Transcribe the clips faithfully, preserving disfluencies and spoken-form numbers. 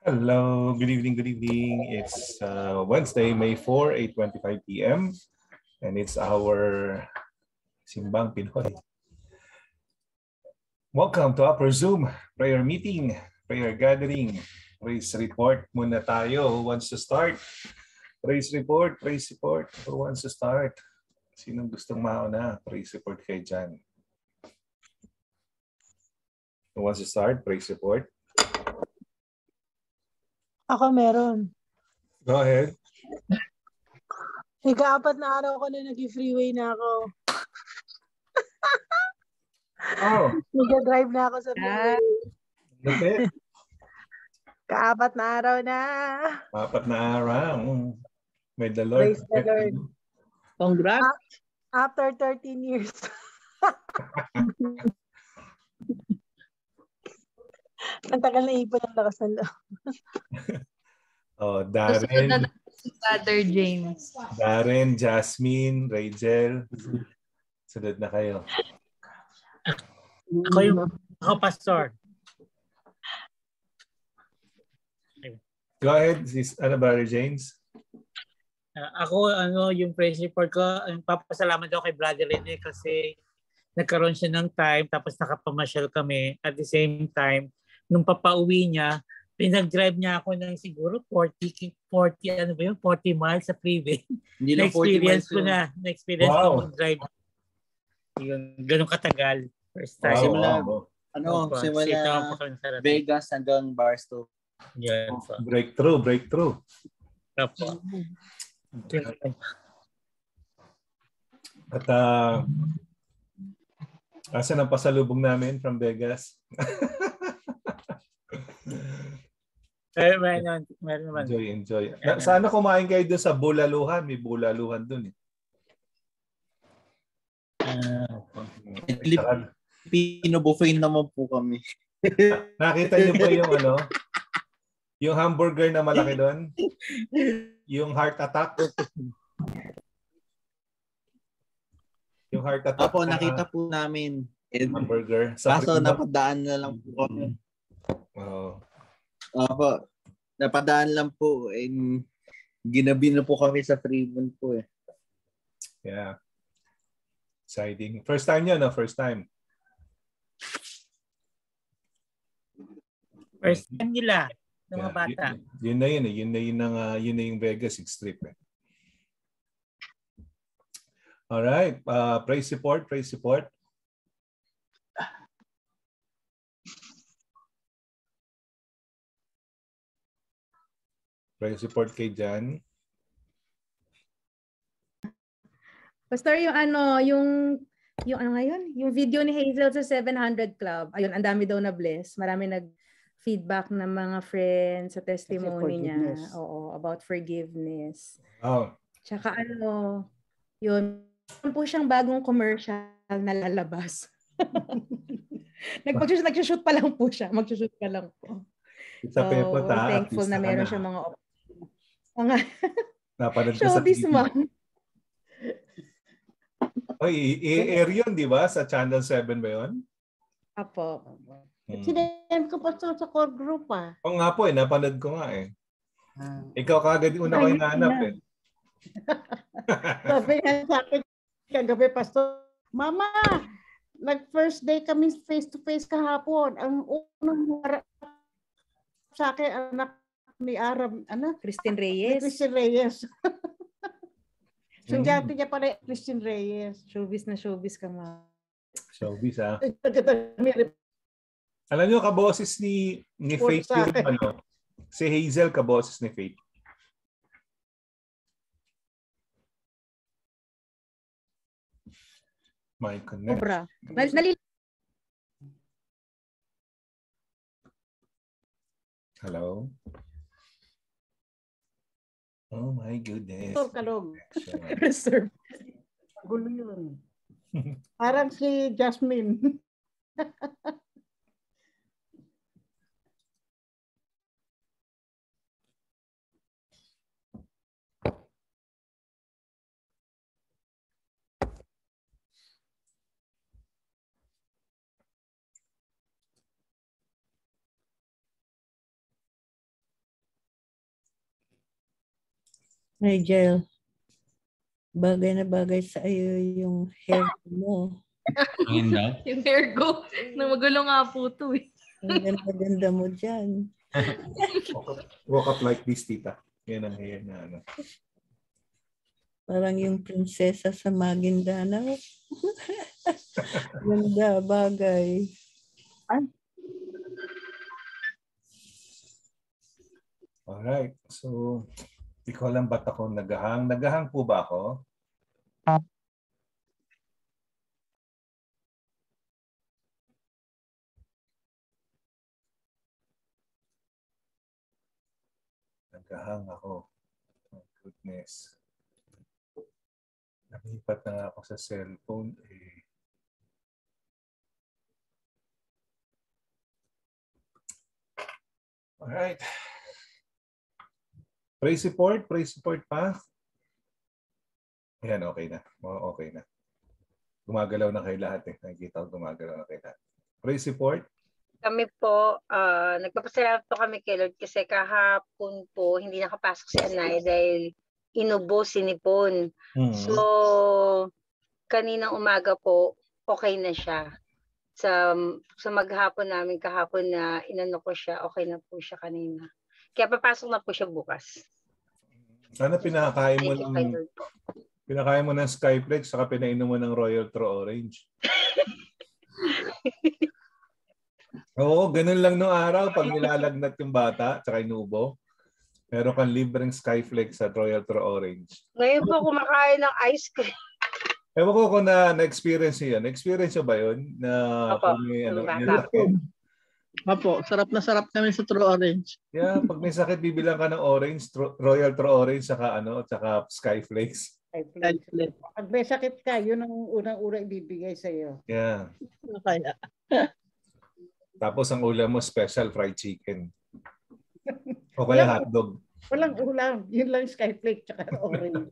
Hello, good evening, good evening. It's uh, Wednesday, May fourth, eight twenty-five p m and it's our Simbang Pinoy. Welcome to Upper Zoom prayer meeting, prayer gathering. Praise report muna tayo. Who wants to start? Praise report, praise report. Who wants to start? Sinong gustong mauna? Praise report kayo dyan. Who wants to start? Praise report. Ako meron. Go ahead. Ika-apat na araw ko na nag-freeway na ako. Oh. Nag-drive na ako sa freeway. Lupit. Ka-apat na araw na. Apat na araw. May the Lord. Praise the Lord. Congrats. After thirteen years. Ang tagal na ipon ang lakas ng loob. Oh, Darren. Brother James. Darren, Jasmine, Rachel. Sunod na kayo. Ako yung ako pastor. Go ahead, sis, ano, Brother James? Uh, ako, ano, yung praise report ko, uh, papasalamat ako kay Brother Rene kasi nagkaroon siya ng time tapos nakapamasyal kami. At the same time, nung papauwi niya, pinag-drive niya ako ng siguro forty, forty, ano ba yun? forty miles sa freeway. Na-experience ko na. Na-experience wow. ko mag-drive. Yun, ganun katagal. First time. Wow, Simula, wow. ano, Opo, simula Vegas hanggang Barstow. Yan. Oh, breakthrough, breakthrough. Opo. At uh, asan ang pasalubong namin from Vegas? Eh, meron, meron naman. Enjoy, enjoy. Na, sana kumain kayo dun sa Bulaluhan. May Bulaluhan dun eh. Uh, Filipino buffet naman po kami. Nakita niyo ba yung ano? Yung hamburger na malaki doon? Yung heart attack? Yung heart attack. Apo, nakita po namin. Hamburger. Sa Kaso Prima. napadaan na lang po kami. Oh. Apo, napadaan lang po. And ginabi na po kami sa Fremont po eh. Yeah. Exciting. First time yun, no? First time. first time nila, ng mga Yeah. bata. Yun, yun na yun eh. Yun na yun, ang, uh, yun na yung Vegas Six Strip eh. Alright. Uh, praise report, praise report. Praise report kay Jan. Pastor, yung ano, yung yung ano ngayon, yung video ni Hazel sa seven hundred Club. Ayun, ang dami daw na bless. Marami nag-feedback ng mga friends sa testimony niya. Oo, about forgiveness. Oh. Tsaka ano, yun, meron po siyang bagong commercial na lalabas. Nagpag-shoot, nag-shoot pa lang po siya. Mag-shoot pa lang po. Sa so, Pepo, ta, thankful na meron siya mga mga napanood ko sa T V. Oy, i-air yun, di ba? Sa Channel seven ba yun? Apo. Hmm. Sinend ko pa sa, sa core group ah. Oo nga po eh, napanood ko nga eh. Hmm. Ikaw kagad una ko hinahanap eh. Sabi nga sa akin, kagabi, Pastor, Mama, nag-first day kami face-to-face kahapon. Ang unang harap sa akin, anak ni Aram, ano? Christine Reyes. Christine Reyes. Sudyante niya pala Christine Reyes. Showbiz na showbiz ka nga. Showbiz ha. Alam niyo, kaboses ni, ni Faith yung ano, si Hazel kaboses ni Faith. My connect. Sobra. Nalil- Hello? Oh my goodness. Reserve kalog. Reserve. Gulo yun. Parang si Jasmine. Nigel, bagay na bagay sa iyo yung hair mo. Hangin daw? Yung hair ko. Na magulo nga po to eh. Ang ganda-ganda mo dyan. Walk up, walk up like this, tita. Yan ang hair na ano. Parang yung prinsesa sa Maguindanao. Ganda, bagay. Alright. So, di ko alam ba't ako nagahang. Nagahang po ba ako? Nagahang ako. Oh, goodness. Nalipat na nga ako sa cellphone. Eh. Alright. Praise report. Praise report pa. Ayan, okay na. Oh, okay na. Gumagalaw na kayo lahat eh. Nakikita ko gumagalaw na kayo lahat. Praise report. Kami po, uh, nagpapasalamat po kami kay Lord kasi kahapon po hindi nakapasok si Anay dahil inubo sinipon. Mm-hmm. So, kaninang umaga po, okay na siya. Sa, sa maghapon namin kahapon na inano ko siya, okay na po siya kanina. Kaya papasok na po siya bukas. Sana pinakain mo ng pinakain mo ng Skyflex saka pinainom mo ng Royal True Orange. Oo, ganun lang nung araw pag nilalagnat yung bata tsaka inubo. Meron kang libreng Skyflex at Royal True Orange. Ngayon po kumakain ng ice cream. Ewan ko kung na, na-experience yun. Na-experience ba yun? Na, Opo, may, ano, Opo, sarap na sarap kami sa True Orange. Yeah, pag may sakit, bibilang ka ng orange, tro, Royal True Orange, saka, ano, saka Skyflex. Skyflex. Pag may sakit ka, yun ang unang-unang ibibigay sa'yo. Yeah. Kaya. Tapos ang ulam mo, special fried chicken. O kaya hotdog. Walang ulam. Yun lang Skyflex tsaka orange.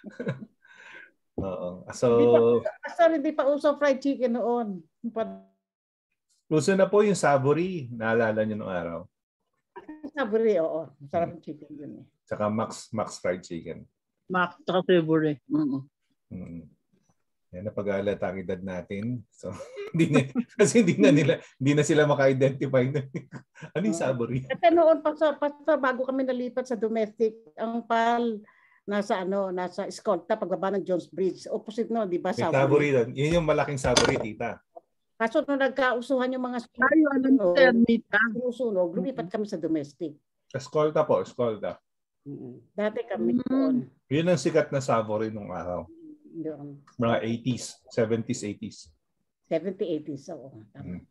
Oo. So, sorry, hindi pa uso fried chicken noon. Uso na po yung savory. Naalala nyo nung araw? Savory, oo. Masarap yung chicken yun eh. Tsaka Max Max fried chicken. Max, tsaka savory. Mm-hmm. Mm-hmm. Yan na pag-aalata ang edad natin. So, hindi na, kasi hindi na nila, hindi na sila maka-identify. Ano yung savory? Kasi noon, pa sa, pa sa bago kami nalipat sa domestic, ang pal, nasa ano, nasa Escolta, pagbaba ng Jones Bridge. Opposite no, di ba? May savory doon. Yun yung malaking savory, tita. Kaso nung nagkausuhan yung mga ay, ano, sinusunog, lumipat kami sa domestic. Escolta po, Escolta. Mm-hmm. Dati kami doon. Yun ang sikat na savory nung araw. Doon. Mga eighties, seventies, eighties. seventies, eighties, oo. Tama. Hmm.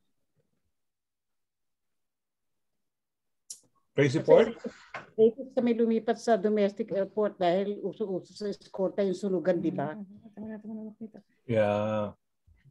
Praise report? eighties kami lumipat sa domestic airport dahil uso-uso sa Escolta yung sunugan, di ba? Yeah.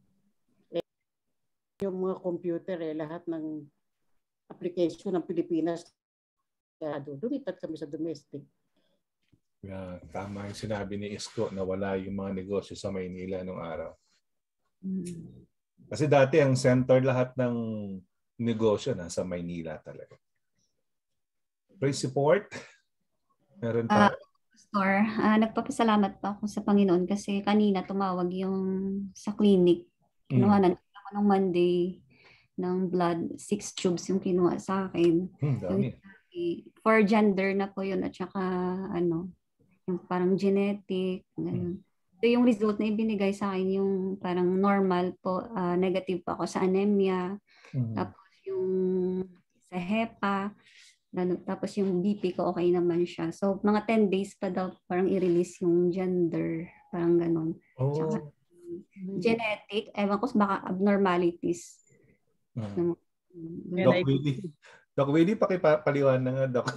Yung mga computer eh, lahat ng application ng Pilipinas, kaya doon, lumipat kami sa domestic. Yeah, tama yung sinabi ni Isko na wala yung mga negosyo sa Maynila nung araw. Hmm. Kasi dati ang center lahat ng negosyo nasa Maynila talaga. Praise support. Meron pa. Uh, Pastor, uh, nagpapasalamat pa ako sa Panginoon kasi kanina tumawag yung sa clinic. Kinuhanan mm. ako nung Monday ng blood. Six tubes yung kinuha sa akin. Hmm, dami. For gender na po yun at saka ano, yung parang genetic. Ganun. So yung result na ibinigay sa akin yung parang normal po, uh, negative po ako sa anemia. Mm. Tapos yung sa hepa. Tapos yung B P ko okay naman siya. So mga ten days pa daw parang i-release yung gender. Parang ganun. Oh. Tsaka, genetic, ewan ko baka abnormalities. Hmm. Doc Willie. Doc Willie, pakipaliwan na nga, Doc.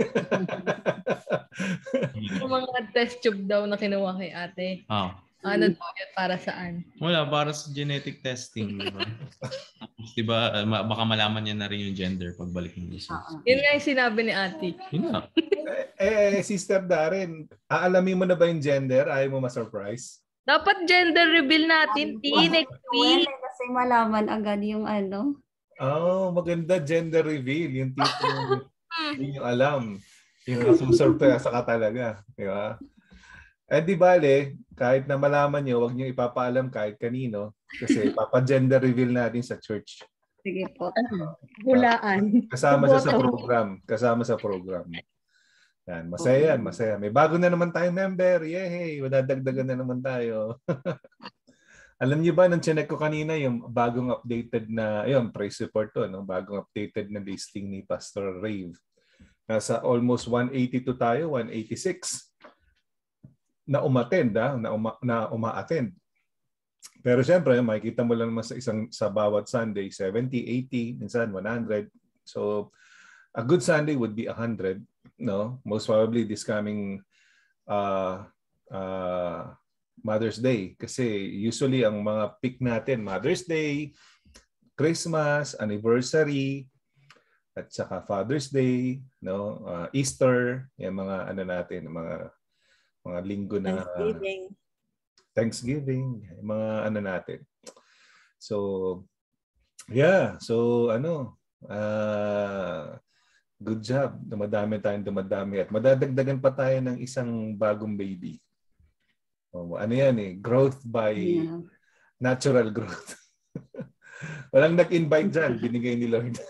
Yung mga test tube daw na kinuha kay ate. Oh. Ano daw yun? Para saan? Wala, para sa genetic testing. Diba? Diba, baka malaman niya na rin yung gender pagbalik ng results. Yun nga yung sinabi ni ate. Yun nga. eh, eh, Sister Darren, aalamin mo na ba yung gender? Ayaw mo ma-surprise? Dapat gender reveal natin, T, next week. Kasi malaman agad yung ano. Oh, maganda gender reveal. Yung tipo, hindi nyo alam. Yung nasusurpresa ka talaga. Di ba? Eh di bale, kahit na malaman nyo, huwag nyo ipapaalam kahit kanino kasi papa-gender reveal natin sa church. Sige po. Hulaan. Kasama siya sa program. Kasama sa program. Yan, masaya yan, masaya. May bago na naman tayong member. Yay! Madadagdagan na naman tayo. Alam niyo ba, nung chinek ko kanina, yung bagong updated na, ayun, praise report to, no? Bagong updated na listing ni Pastor Rave. Nasa almost one eighty-two tayo, one eighty-six na umattend, ha? na, uma, na uma-attend. Pero syempre, makikita mo lang naman sa isang sa bawat Sunday, seventy, eighty, minsan one hundred. So, a good Sunday would be one hundred. No, most probably this coming uh, uh, Mother's Day kasi usually ang mga pick natin Mother's Day, Christmas, anniversary at saka Father's Day, no, uh, Easter, yung mga ano natin, mga mga linggo na Thanksgiving, Thanksgiving, yung mga ano natin. So yeah, so ano uh, good job. Dumadami tayong dumadami at madadagdagan pa tayo ng isang bagong baby. Oh, ano yan eh? Growth by yeah. natural growth. Walang nag-invite dyan. Binigay ni Lord.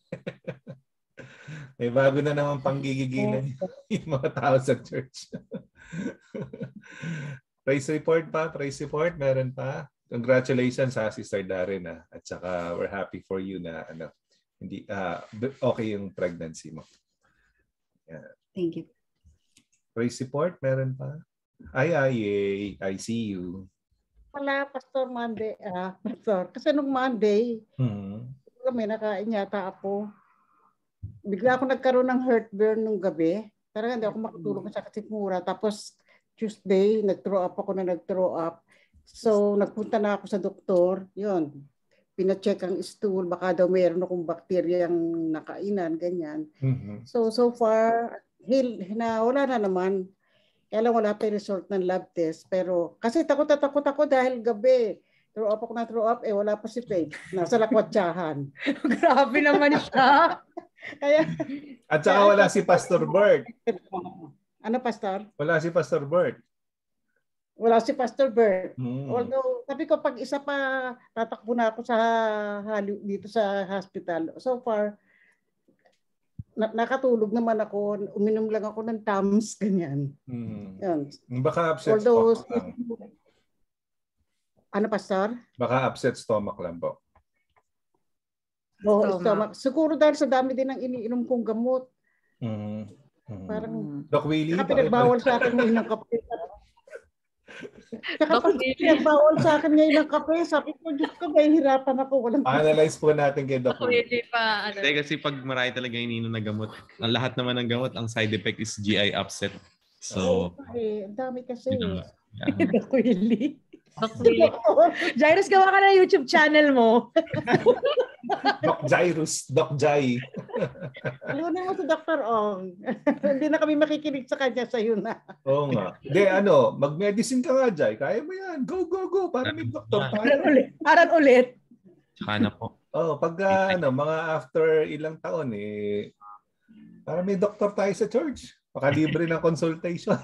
May bago na naman panggigigilan yung mga tao sa church. Praise report pa? Praise report? Meron pa? Congratulations sa Sister Darren. Ah. At saka we're happy for you na ano, hindi uh, okay yung pregnancy mo. Yeah. Thank you. Praise report, meron pa? Ay, ay, ay, I see you. Wala, Pastor Monday. Ah, Pastor. Kasi nung Monday, hmm. kami nakain yata ako. Bigla ako nagkaroon ng heartburn nung gabi. Talaga hindi ako makatulog sa kasi mura. Tapos Tuesday, nag-throw up ako na nag-throw up. So, nagpunta na ako sa doktor. Yun. Pina-check ang stool, baka daw mayroon akong bakteryang nakainan, ganyan. Mm-hmm. So, so far, heal, na, wala na naman. Kaya lang wala pa yung result ng lab test. Pero, kasi takot na takot ako dahil gabi. Throw up ako na throw up, eh wala pa si Faith. Nasa lakwatsahan. Grabe naman siya. Kaya, at saka wala si Pastor Bert. Ano, Pastor? Wala si Pastor Bert. Wala si Pastor Bert. Hmm. Although, sabi ko, pag isa pa, tatakbo na ako sa dito sa hospital. So far, na, nakatulog naman ako. Uminom lang ako ng Tums, ganyan. Hmm. Yan. Baka upset Although, stomach lang. Ano, Pastor? Baka upset stomach lang po. Oo, stomach. Siguro dahil sa dami din ng iniinom kong gamot. Hmm. Hmm. Parang, Doc Willie, saka pinagbawal sa akin ngayon ng kape. Saka pinagbawal sa akin ngayon ng kape. Sabi ko, Diyos ko, may hirapan ako. Walang analyze po natin kay Doc Willie. pa. Ano. Kasi pag marami talaga ininom na gamot, ang lahat naman ng gamot, ang side effect is G I upset. So, eh, ang dami kasi. Yeah. Doc Willie. Doc Willie. Jairus, gawa ka na YouTube channel mo. Doc Jairus, Doc Jai. Lunin mo si Doctor Ong. Hindi na kami makikinig sa kanya, sa'yo na. Oo nga. Hindi, ano, mag-medicine ka nga, Jai. Kaya mo yan. Go, go, go. Para may doktor tayo. Aran ulit. Aran ulit. Tsaka na po. Oh, pag uh, ano, mga after ilang taon, eh, para may doktor tayo sa church. Pakalibre ng consultation.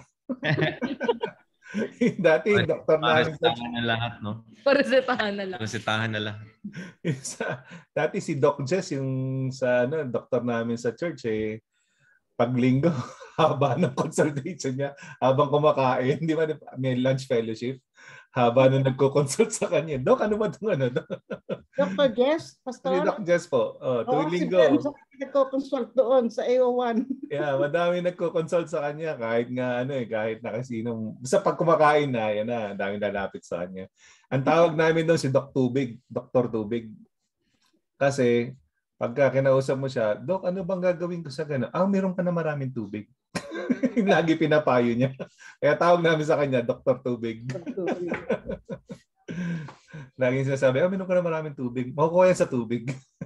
Dati, yung doktor namin sa Resetahan na lahat, no? Paresetahan na lang. Resetahan na lahat. Dati si Doc Jess, yung sa ano, doktor namin sa church, eh, pag linggo, haba ng consultation niya, habang kumakain, di ba, may lunch fellowship, haba nung nagko-consult sa kanya. Doc, ano ba itong ano? Doctor Jess, Pastor? Si Doc Jess po. Oh, tuwing Oo, linggo. Si nagko-consult doon sa A O one. Yeah, madami nagko-consult sa kanya kahit nga ano eh, kahit na kasinong sa pag kumakain na, yan na, dami lalapit sa kanya. Ang tawag namin doon si Doc Tubig, Doktor Tubig. Kasi pagka kinausap mo siya, Doc, ano bang gagawin ko sa gano'n? Ah, meron ka na maraming tubig. Lagi pinapayo niya. Kaya tawag namin sa kanya, Doktor Tubig. Laging sinasabi, ah, meron ka na maraming tubig. Makukuha yan sa tubig.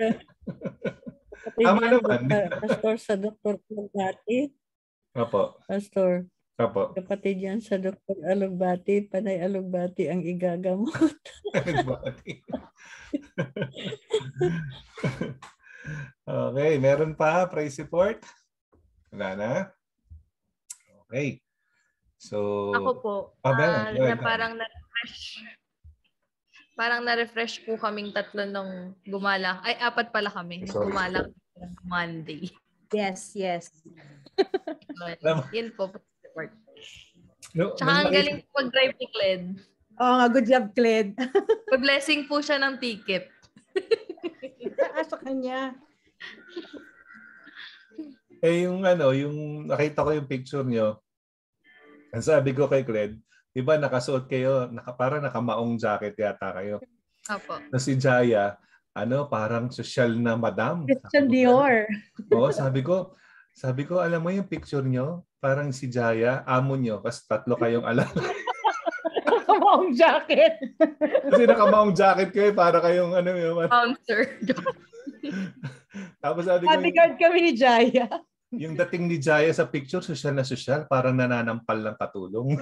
Tama naman. Pastor sa Doktor Alugbati. Opo. Pastor. Opo. Kapatid yan sa Doktor Alugbati. Panay Alugbati ang igagamot. Alugbati. Okay, meron pa praise report? Wala na? Okay. So, Ako po, ah, Ben, ah, go na ahead, Ben. parang na-refresh. Parang na-refresh po kaming tatlo nung gumala. Ay, apat pala kami nung Sorry. gumala ng Monday. Yes, yes. Alam mo- Yun po. Report. No, Tsaka ang galing po mag-drive ni Cled. Oo nga, good job, Cled. Pag-blessing po siya ng ticket. Ah, sa kanya. Eh, yung ano, yung nakita ko yung picture nyo, ang sabi ko kay Cled, di ba nakasuot kayo, naka, parang nakamaong jacket yata kayo. Opo. Na si Jaya, ano, parang social na madam. Christian Dior. Oo, sabi ko, sabi ko, alam mo yung picture nyo, parang si Jaya, amo nyo, kasi tatlo kayong alam. Nakamaong jacket. Kasi nakamaong jacket kayo, para kayong ano yun. Bouncer. Tapos sabi ko, yung, Bodyguard kami ni Jaya. yung dating ni Jaya sa picture, social na social, parang nananampal ng katulong.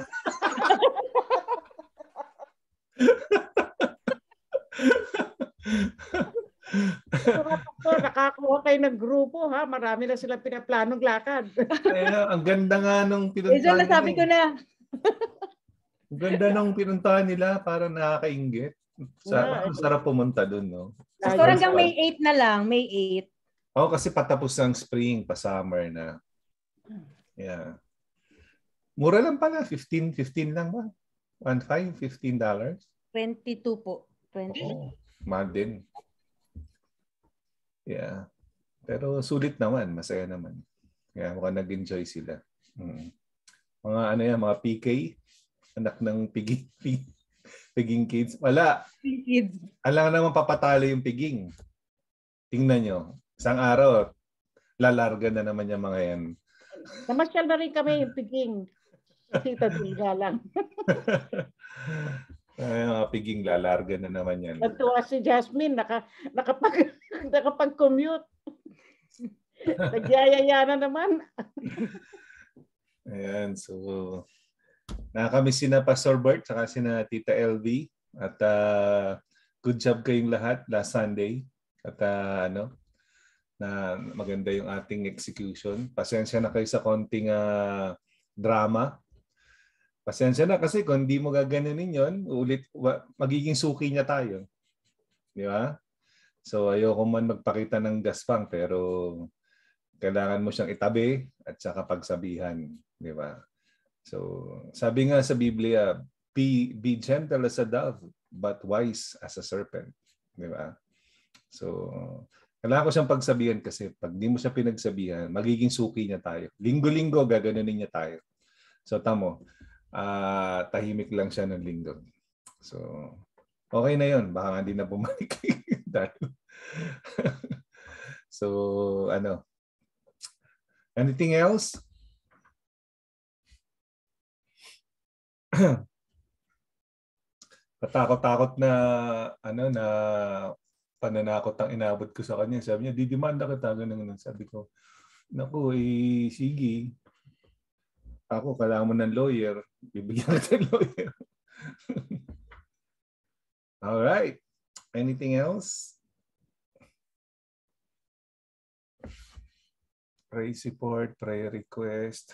So, nakakuha kayo ng grupo, ha? Marami na silang pinaplanong lakad. Kaya, ang ganda nga nung Eh, pinuntahan dyan, nasabi ko nila. na. Ang ganda nung pinuntahan nila, parang nakakaingit. Sa, Yeah. sarap pumunta dun, no? So, hanggang May eighth na lang. May eighth. Oo, kasi patapos ng spring, pa summer na. Yeah. Mura lang pala, fifteen, fifteen lang ba? one five, fifteen dollars. twenty-two po. twenty. Oo, mahal din. Yeah. Pero sulit naman, masaya naman. Kaya mukhang nag-enjoy sila. Hmm. Mga ano yan, mga P K, anak ng piging, piging kids. Wala. Kids. Alam naman papatalo yung piging. Tingnan nyo. Isang araw, lalarga na naman yung mga yan. Namasyal na rin kami yung piging. Tita Dilga lang. Ay, mga piging lalarga na naman yan. Natuwa si Jasmine, naka, nakapag, nakapag-commute. Nagyayaya na naman. Ayan, so nakakamiss sina Pastor Bert saka sina Tita L V at uh, good job kayong lahat last Sunday at uh, ano na maganda yung ating execution. Pasensya na kayo sa konting uh, drama. Pasensya na kasi kung hindi mo gaganunin yon, ulit magiging suki niya tayo. Di ba? So ayoko man magpakita ng gaspang pero kailangan mo siyang itabi at saka pagsabihan, di ba? So sabi nga sa Biblia, be, be gentle as a dove but wise as a serpent, di ba? So kailangan ko siyang pagsabihan kasi pag di mo siya pinagsabihan, magiging suki niya tayo. Linggo-linggo gaganunin niya tayo. So tamo, uh, tahimik lang siya ng linggo. So okay na yun. Baka hindi na bumalik. So ano, anything else? Katakot-takot na ano na pananakot ang inabot ko sa kanya. Sabi niya, didimanda kita. Ganun, sabi ko, naku, eh, sige. Ako, kailangan mo ng lawyer. Bibigyan kita ng lawyer. All right. Anything else? Praise report, prayer request.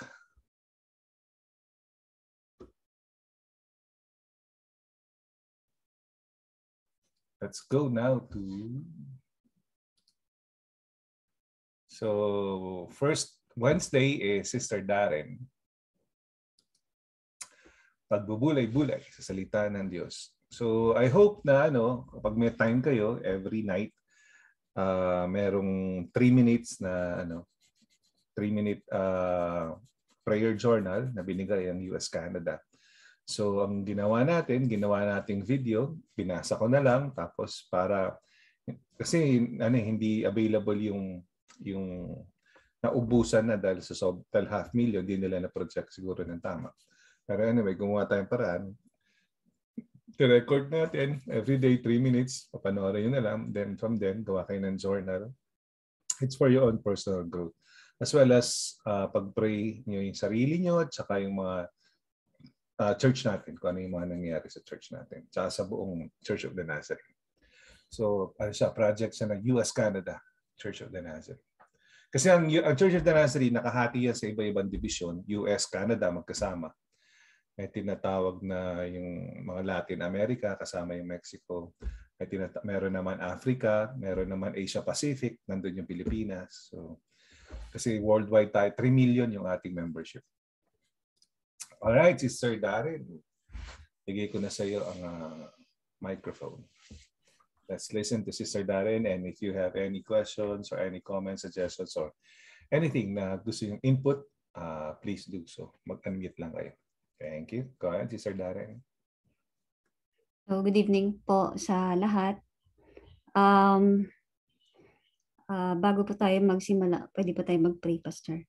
Let's go now to... So, first Wednesday is Sister Darren. Pagbubulay-bulay sa salita ng Diyos. So, I hope na ano, kapag may time kayo, every night, uh, merong three minutes na ano, three minute uh, prayer journal na binigay ang U S Canada. So, ang ginawa natin, ginawa nating video, binasa ko na lang, tapos para, kasi ano, hindi available yung, yung naubusan na dahil sa so, dahil half million, hindi nila na-project siguro ng tama. Pero anyway, gumawa tayong paraan. I-record natin, everyday three minutes, papanoorin nyo na lang, then from then, gawa kayo ng journal. It's for your own personal growth. As well as uh, pag-pray nyo yung sarili nyo at saka yung mga Uh, church natin, kung ano yung mga nangyayari sa church natin, tsaka sa buong Church of the Nazarene. So, ano siya, project siya ng U S Canada, Church of the Nazarene. Kasi ang, ang Church of the Nazarene, nakahati yan sa iba-ibang division, U S, Canada, magkasama. May tinatawag na yung mga Latin America, kasama yung Mexico. May tinata- meron naman Africa, meron naman Asia Pacific, nandun yung Pilipinas. So, kasi worldwide tayo, three million yung ating membership. Alright, Sister Darren. Bigay ko na sa iyo ang uh, microphone. Let's listen to Sister Darren, and if you have any questions or any comments, suggestions, or anything na gusto yung input, uh, please do so. Mag-unmute lang kayo. Thank you. Go ahead, Sister Darren. So, good evening po sa lahat. Um, uh, bago po tayo magsimula, pwede po tayo mag-pray, Pastor.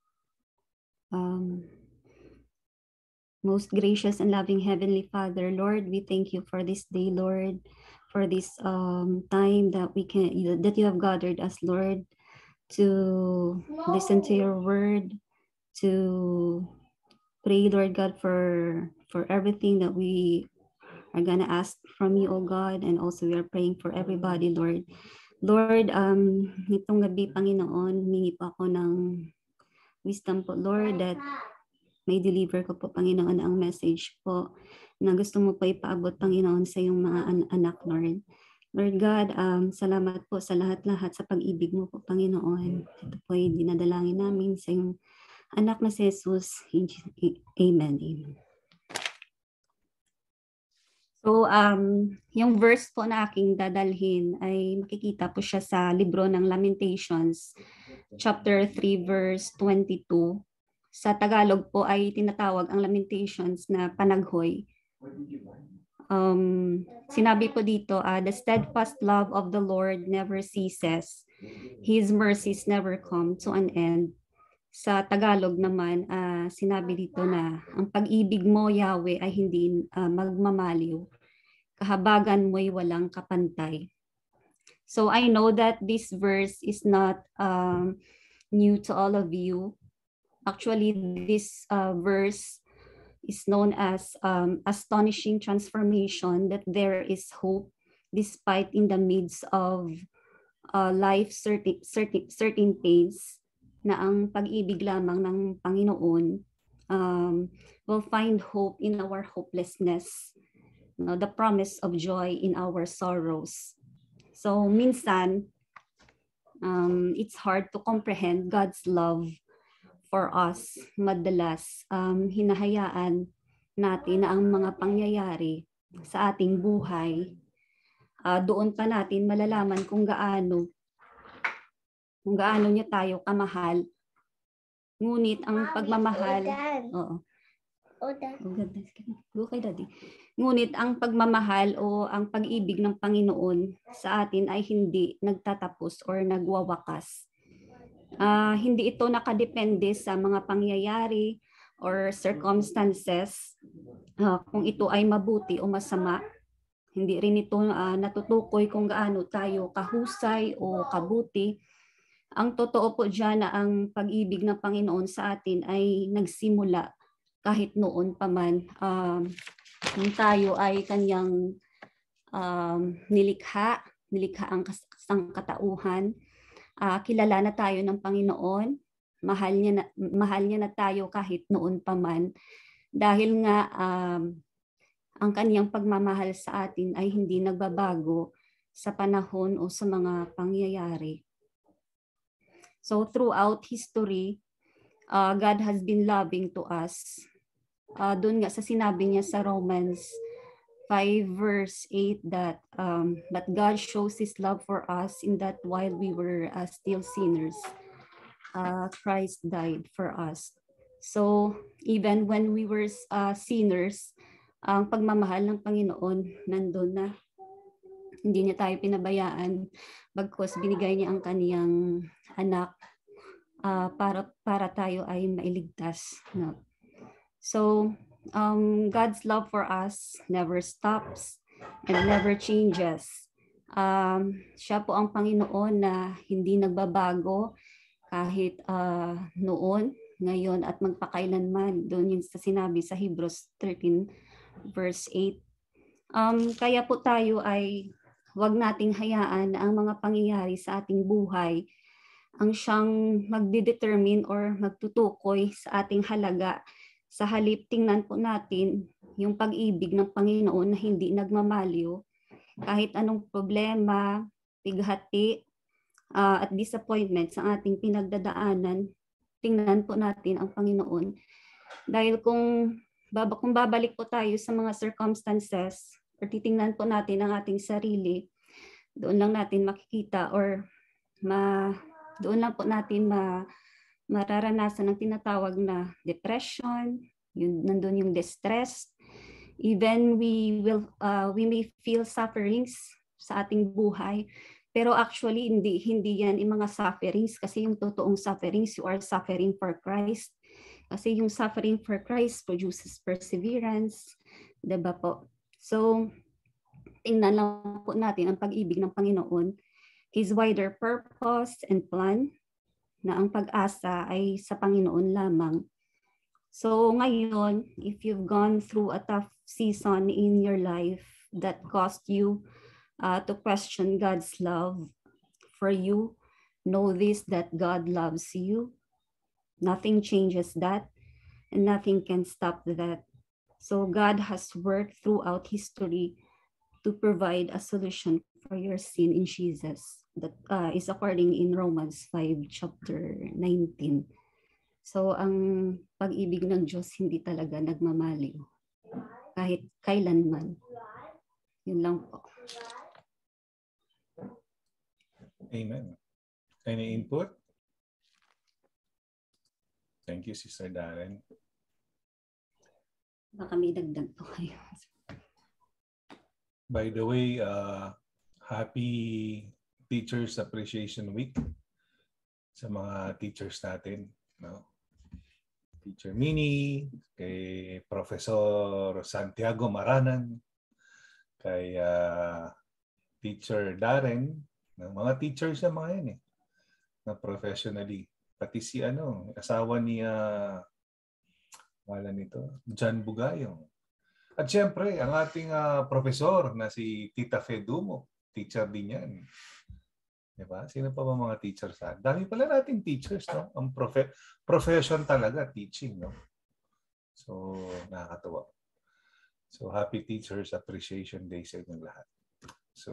Um, most gracious and loving Heavenly Father, Lord, we thank you for this day, Lord, for this um, time that we can that you have gathered us, Lord, to listen to your word, to pray, Lord God, for for everything that we are gonna ask from you, oh God, and also we are praying for everybody, Lord. Lord, um, nitong gabi, Panginoon, humingi po ako ng wisdom po, Lord, that may deliver ko po, Panginoon, ang message po na gusto mo po ipaabot, Panginoon, sa iyong mga an- anak, Lord. Lord God, um, salamat po sa lahat-lahat sa pag-ibig mo po, Panginoon. Ito po ay dinadalangin namin sa iyong anak na si Jesus. Amen. Amen. So, um, yung verse po na aking dadalhin ay makikita po siya sa libro ng Lamentations, chapter three, verse twenty-two. Sa Tagalog po ay tinatawag ang Lamentations na panaghoy. Um, sinabi po dito, uh, the steadfast love of the Lord never ceases. His mercies never come to an end. Sa Tagalog naman, uh, sinabi dito na ang pag-ibig mo, Yahweh, ay hindi uh, magmamaliw. Kahabagan mo'y walang kapantay. So I know that this verse is not um, new to all of you. Actually, this uh, verse is known as um, astonishing transformation, that there is hope despite in the midst of uh, life certain, certain, certain pains, na ang pag-ibig lamang ng Panginoon um, will find hope in our hopelessness, you know, the promise of joy in our sorrows. So minsan, um, it's hard to comprehend God's love for us. Madalas, um, hinahayaan natin na ang mga pangyayari sa ating buhay, uh, doon pa natin malalaman kung gaano, kung gaano niya tayo kamahal. Ngunit ang pagmamahal, oo. Oh, go kay Daddy. Ngunit ang pagmamahal o ang pag-ibig ng Panginoon sa atin ay hindi nagtatapos or nagwawakas. Uh, hindi ito nakadepende sa mga pangyayari or circumstances, uh, kung ito ay mabuti o masama. Hindi rin ito uh, natutukoy kung gaano tayo kahusay o kabuti. Ang totoo po dyan na ang pag-ibig ng Panginoon sa atin ay nagsimula kahit noon pa man. Um, nung tayo ay kanyang um, nilikha, nilikha ang sangkatauhan. Uh, kilala na tayo ng Panginoon, mahal niya na, mahal niya na tayo kahit noon pa man, dahil nga um, ang kaniyang pagmamahal sa atin ay hindi nagbabago sa panahon o sa mga pangyayari. So throughout history, uh, God has been loving to us. Uh, doon nga sa sinabi niya sa Romans five verse eight that um, that God shows His love for us in that while we were uh, still sinners, uh, Christ died for us. So even when we were uh, sinners, ang pagmamahal ng Panginoon nandun na. Hindi niya tayo pinabayaan, bagkus binigay niya ang kaniyang anak uh, para para tayo ay mailigtas. No? So Um, God's love for us never stops and never changes. Um, siya po ang Panginoon na hindi nagbabago kahit uh, noon, ngayon at magpakailanman. Doon yun sa sinabi sa Hebrews thirteen verse eight. Um, kaya po tayo ay huwag nating hayaan na ang mga pangyayari sa ating buhay ang siyang magdidetermine or magtutukoy sa ating halaga. Sa halip, tingnan po natin yung pag-ibig ng Panginoon na hindi nagmamaliw. Kahit anong problema, pighati, uh, at disappointment sa ating pinagdadaanan, tingnan po natin ang Panginoon. Dahil kung, baba, kung babalik po tayo sa mga circumstances or titingnan po natin ang ating sarili, doon lang natin makikita or ma, doon lang po natin ma, mararanasan ng tinatawag na depression, yun, nandun yung distress. Even we will uh, we may feel sufferings sa ating buhay, pero actually hindi hindi yan yung mga sufferings, kasi yung totoong sufferings, you are suffering for Christ. Kasi yung suffering for Christ produces perseverance, diba po? So tingnan lang po natin ang pag-ibig ng Panginoon, His wider purpose and plan, na ang pag-asa ay sa Panginoon lamang. So ngayon, if you've gone through a tough season in your life that caused you uh, to question God's love for you, know this, that God loves you. Nothing changes that, and nothing can stop that. So God has worked throughout history to provide a solution for your sin in Jesus. That uh, is according in Romans five chapter nineteen. So ang pag-ibig ng Diyos hindi talaga nagmamaliw kahit kailanman. Yun lang po. Amen. Any input? Thank you, Sister Darren. Baka may dagdag po kayo. By the way, uh, happy Teachers Appreciation Week sa mga teachers natin, no? Teacher Mini, kay Professor Santiago Maranan, kay uh, Teacher Darren, no? Mga teachers na mga yan eh, na professionally. Pati si ano, asawa ni uh, wala nito, John Bugayong. At syempre, ang ating uh, professor na si Tita Fedumo, teacher din yan. Diba? Sino pa ba mga teachers? Dami pala nating teachers, no? Ang profe- profession talaga, teaching, no? So, nakakatawa. So, happy Teachers Appreciation Day sa inyong lahat. So,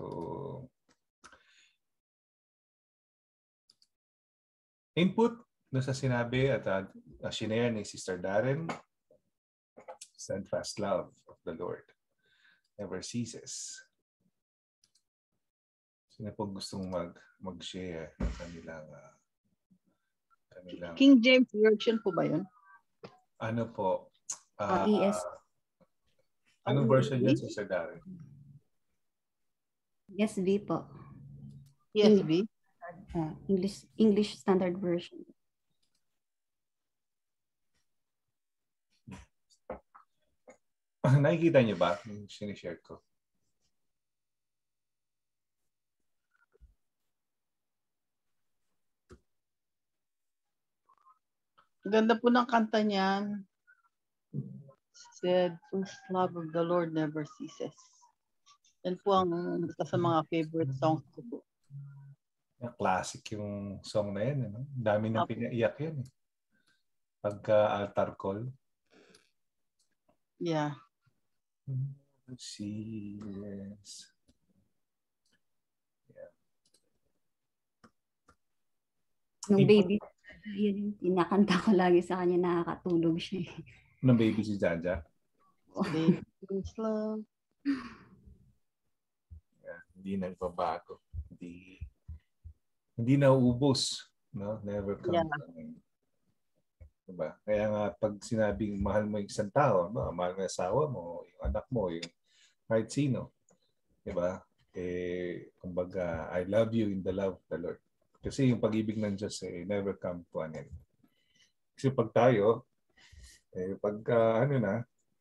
input na sa sinabi at uh, sinare ni Sister Darren, steadfast love of the Lord never ceases. Sino po gustong mag, mag-share ng kanilang, uh, kanilang... King James Version po ba yun? Ano po? Uh, Uh, E S. Anong version yun, Sister Darren? E S V po. E S V? Uh, English, English Standard Version. Nakikita niyo ba yung sinishare ko? Ganda po ng kanta niyan. Said, first love of the Lord never ceases. Yan po ang isa sa mga favorite songs ko po. Classic yung song na yan. Ano? Dami nang pinaiyak yan. Eh. Pagka altar call. Yeah. See, yes. Yeah. Nung baby, yun yung tinakanta ko lagi sa kanya, nakakatulog siya. Nung baby si Jaja? Baby's love. Yeah, hindi nagbabago. Hindi, hindi nauubos. No? Never comes. Yeah. Diba? Kaya nga pag sinabing mahal mo yung isang tao, no? Mahal mo yung asawa mo, yung anak mo, yung kahit sino. Diba? Eh, kumbaga, I love you in the love of the Lord. Kasi yung pag-ibig ng Diyos eh, never come to an end. Kasi pag tayo, eh, pag uh, ano na,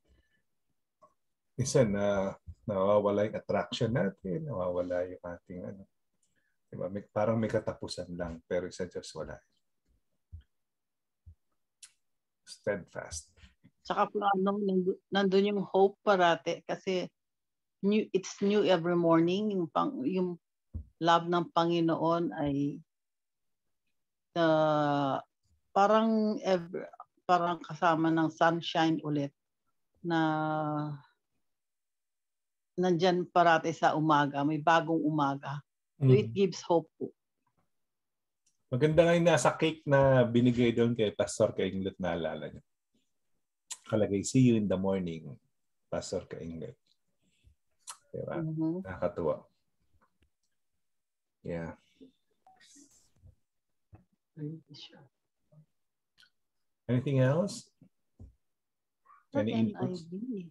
isa na nawawala yung attraction natin, nawawala yung ating ano. Diba? May, parang may katapusan lang, pero sa Diyos wala. Steadfast. Tsaka po ano, nandun yung hope parate kasi new, it's new every morning. Yung, pang, yung love ng Panginoon ay uh, parang ever, parang kasama ng sunshine ulit na nandyan parati sa umaga, may bagong umaga. So Mm. it gives hope po. Maganda nga yung nasa cake na binigay doon kay Pastor Kainglet, naalala niyo. Kalagay, see you in the morning, Pastor Kainglet. Diba? Mm-hmm. Nakakatuwa. Yeah. Anything else? What Any N I inputs? B?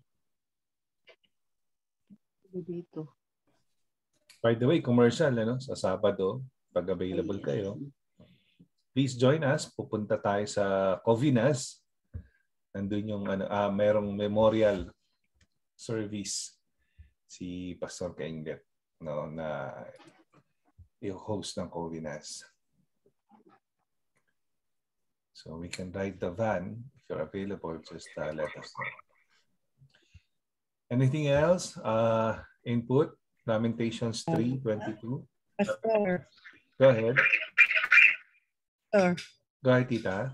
Dito. By the way, commercial, ano, sa Sabado, pag available kayo, please join us. Pupunta tayo sa Covinas. Nandun yung ano, ah, merong memorial service si Pastor Kainglet, no, na i-host ng Covinas. So we can ride the van. If you're available, just uh, let us know. Anything else? Uh, input? Lamentations three twenty-two. Pastor. Go ahead. Pastor. Go ahead, Tita.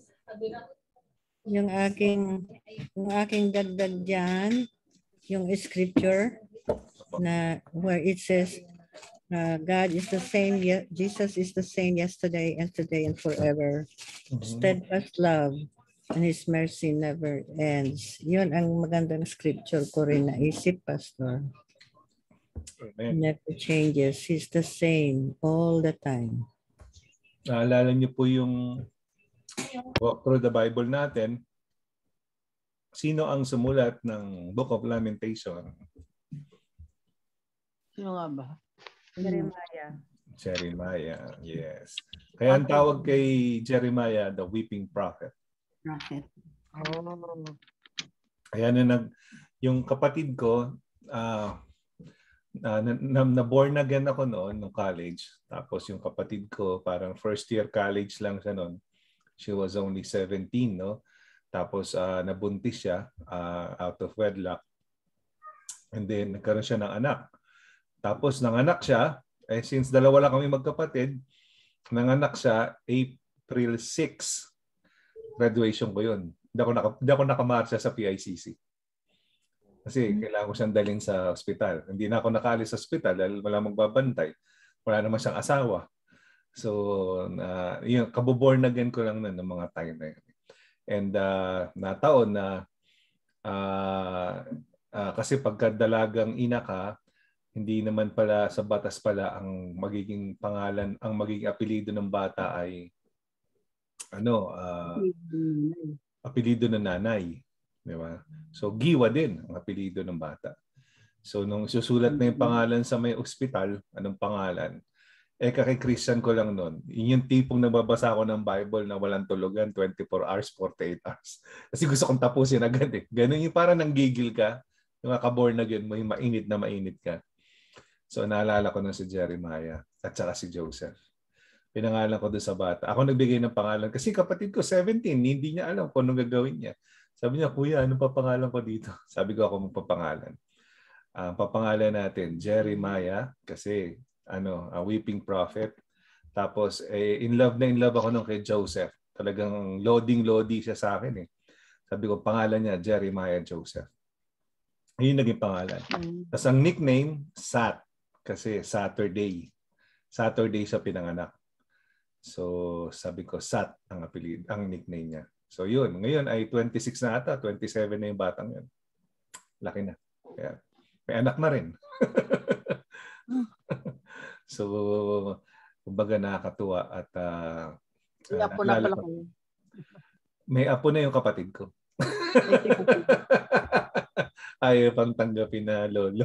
Yung aking, yung aking dagdag dyan, yung scripture na where it says, uh, God is the same, Jesus is the same yesterday and today and forever. Mm-hmm. Steadfast love and His mercy never ends. Yun ang magandang scripture ko rin naisip, Pastor. Amen. Never changes. He's the same all the time. Naalala niyo po yung walk through the Bible natin. Sino ang sumulat ng Book of Lamentation? Sino nga ba? Jeremiah. Jeremiah, yes. Kaya ang tawag kay Jeremiah, the weeping prophet. Prophet. Oh. Kaya na nag, yung kapatid ko, uh, uh, na, na, na born again ako noon, no college. Tapos yung kapatid ko, parang first year college lang siya noon. She was only seventeen, no? Tapos uh, nabuntis siya uh, out of wedlock. And then nagkaroon siya ng anak. Tapos nanganak siya, eh since dalawa lang kami magkapatid, nanganak siya April sixth. Graduation ko yun. Hindi ako, naka, hindi ako nakamarcha sa P I C C. Kasi kailangan ko siyang dalhin sa ospital. Hindi na ako nakaalis sa ospital dahil wala magbabantay. Wala naman siyang asawa. So, uh, yung kaboborn again ko lang na ng mga time na yun. And uh, nataon na uh, uh, kasi pagkadalagang ina ka, hindi naman pala sa batas pala ang magiging pangalan, ang magiging apelyido ng bata ay ano, uh, apelyido ng nanay. Di ba? So, Giwa din ang apelyido ng bata. So, nung susulat na yung pangalan sa may ospital, anong pangalan? Eh, kaki-Christian ko lang nun. Yun yung tipong nagbabasa ko ng Bible na walang tulugan, twenty-four hours, forty-eight hours. Kasi gusto kong tapusin agad eh. Ganun yung parang nanggigil ka. Yung ka-born again mo, yung mainit na mainit ka. So, naalala ko na si Jeremiah at saka si Joseph. Pinangalan ko doon sa bata. Ako nagbigay ng pangalan. Kasi kapatid ko, seventeen, hindi niya alam kung anong gagawin niya. Sabi niya, Kuya, ano pa pangalan ko dito? Sabi ko ako magpapangalan. Ang uh, papangalan natin, Jeremiah, kasi ano, a weeping prophet. Tapos, eh, in love na in love ako nung kay Joseph. Talagang loading-loading siya sa akin eh. Sabi ko, pangalan niya, Jeremiah Joseph. Yun naging pangalan. Mm. Tapos ang nickname, Sat. Kasi Saturday. Saturday siya pinanganak. So, sabi ko, Sat ang apelid, ang nickname niya. So, yun. Ngayon ay twenty-six na ata. twenty-seven na yung batang yun. Laki na. Kaya, may anak na rin. So, kumbaga nakakatuwa at uh, may apo na pala kayo. May apo na yung kapatid ko. Ayaw pang tanggapin na lolo.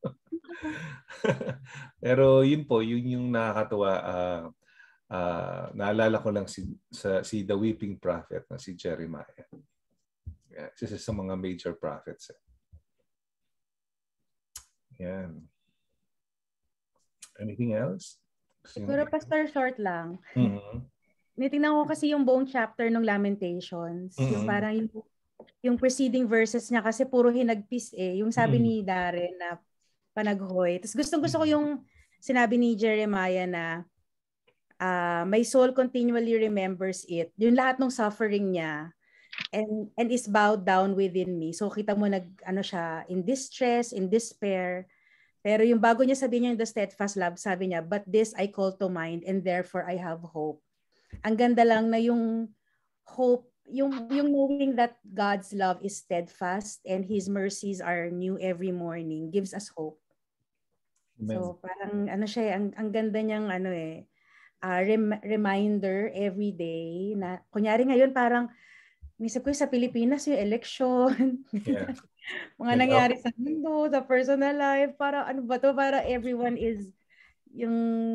Pero yun po, yun yung nakakatuwa. Uh, uh, naalala ko lang si, sa, si The Weeping Prophet na si Jeremiah. Yeah, isa sa mga major prophets. Yan. Anything else? Siguro, Pastor, short lang. Mm-hmm. Nitingnan ko kasi yung buong chapter ng Lamentations. Mm-hmm. Yung parang yung, yung preceding verses niya kasi puro hinagpis eh. Yung sabi mm-hmm. ni Darren na panaghoy. Tapos gustong gusto ko yung sinabi ni Jeremiah na uh, my soul continually remembers it. Yung lahat ng suffering niya, and and is bowed down within me. So kita mo nag ano siya, in distress, in despair. Pero yung bago niya sabihin niya the steadfast love, sabi niya, but this I call to mind and therefore I have hope. Ang ganda lang na yung hope, yung yung knowing that God's love is steadfast and his mercies are new every morning gives us hope. Amen. So parang ano siya, ang ang ganda niyang ano eh, uh, rem- reminder every day na kunyari ngayon parang nisip ko sa Pilipinas yung election. Yeah. Mga nangyari sa mundo, sa personal life, para ano ba to, para everyone is, yung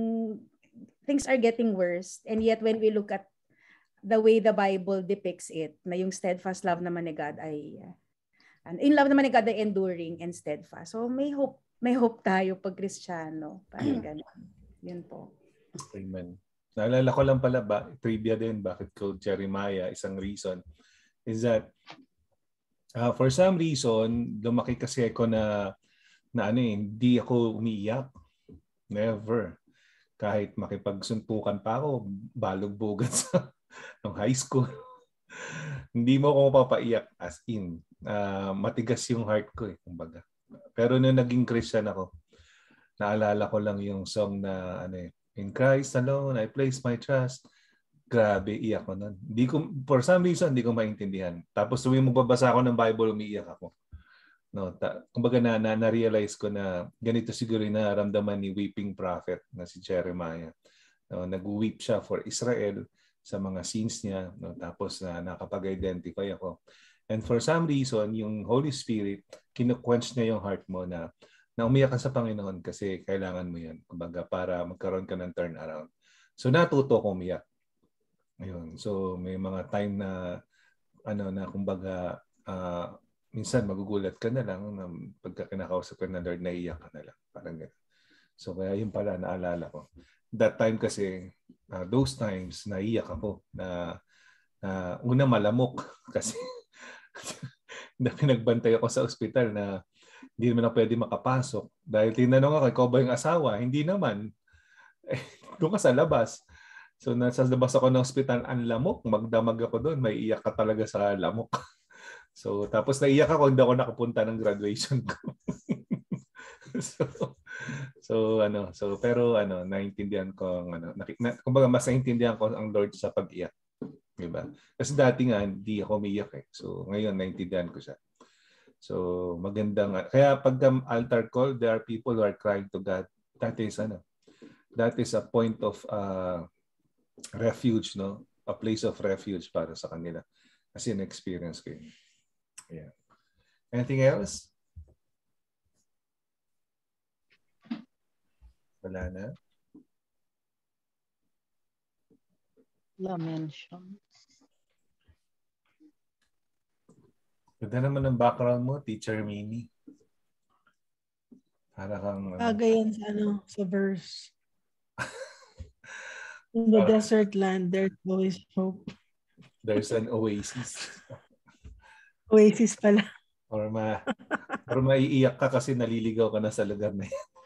things are getting worse. And yet when we look at the way the Bible depicts it, na yung steadfast love naman ni God ay, uh, in love naman ni God ay enduring and steadfast. So may hope, may hope tayo pag Kristiyano. Parang ganun. Yun po. Amen. Naalala ko lang pala, ba, trivia din, bakit called Jeremiah, isang reason, is that uh, for some reason, lumaki kasi ako na, na ano eh, hindi ako umiiyak. Never. Kahit makipagsuntukan pa ako, balog-bogan sa ng high school. Hindi mo ako mapapaiyak as in. Uh, matigas yung heart ko eh, kumbaga. Pero nung naging Christian ako, naalala ko lang yung song na ano eh, In Christ alone, I place my trust. Grabe, iyak ko nun. Hindi ko, for some reason, hindi ko maintindihan. Tapos tuwing magbabasa ako ng Bible, umiiyak ako. No, ta, kumbaga na, na, na-realize ko na ganito siguro yung naramdaman ni weeping prophet na si Jeremiah. No, nag-weep siya for Israel sa mga sins niya. No, tapos na nakapag-identify ako. And for some reason, yung Holy Spirit, kinuquench niya yung heart mo na, na umiyak ka sa Panginoon kasi kailangan mo yan. Kumbaga para magkaroon ka ng turnaround. So natuto ko umiyak. Ayun. So may mga time na ano na kumbaga uh, minsan magugulat ka na lang na pagka kinakausap ka na Lord, naiiyak ka na lang. Parang gano'n. So kaya yun pala naalala ko. That time kasi, uh, those times naiiyak ako na, na una malamok kasi na pinagbantay ako sa ospital na hindi naman ako pwede makapasok. Dahil tinanong ako, ikaw ba yung asawa? Hindi naman. Eh, doon ka sa labas. So nasa labas ako ng ospital, ang lamok, magdamag ako doon, may iyak ka talaga sa lamok. So tapos naiyak ako, hindi ako nakapunta ng graduation ko. so, so ano, so pero ano, naintindihan ko ang ano, na, kumbaga mas naintindihan ko ang Lord sa pag-iyak. Diba? Kasi dati nga hindi ako umiyak eh. So ngayon naintindihan ko siya. So magandang, kaya pag altar call, there are people who are crying to God. That is ano, that is a point of uh, refuge, no? A place of refuge para sa kanila. Kasi na-experience ko yun. Yeah. Anything else? Wala na? Lamentions. Ganda naman ang background mo, Teacher Mini. Para kang... Agay yan sa, ano, sa verse. In the desert land, there's always hope. There's an oasis. Oasis pala. Or, ma or maiiyak ka kasi naliligaw ka na sa lugar na yan.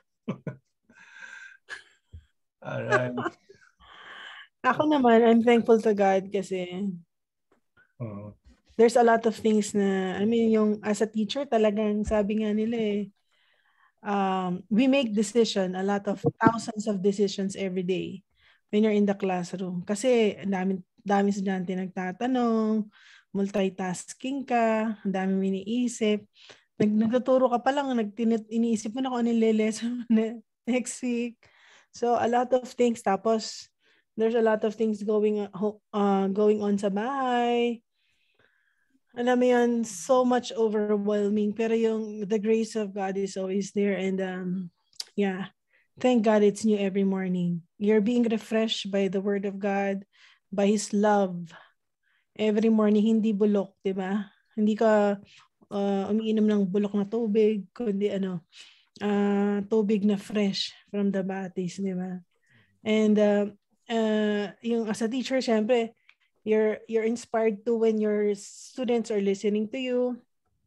Alright. Ako naman, I'm thankful to God kasi uh-huh. There's a lot of things na, I mean, yung as a teacher talagang sabi nga nila eh, um, we make decision, a lot of thousands of decisions every day when you're in the classroom. Kasi dami, dami estudyante nagtatanong, multitasking ka, ang dami iniisip. Nag, nagtuturo ka pa lang, nagtinit, iniisip mo na kung ano yung lesson next week. So a lot of things. Tapos there's a lot of things going uh, going on sa bahay. Alam mo yan, so much overwhelming. Pero yung the grace of God is always there. And um, yeah, thank God it's new every morning. You're being refreshed by the Word of God, by His love. Every morning, hindi bulok, di ba? Hindi ka uh, umiinom ng bulok na tubig, kundi ano, uh, tubig na fresh from the batis, di ba? And uh, uh, yung as a teacher, syempre, you're you're inspired to when your students are listening to you.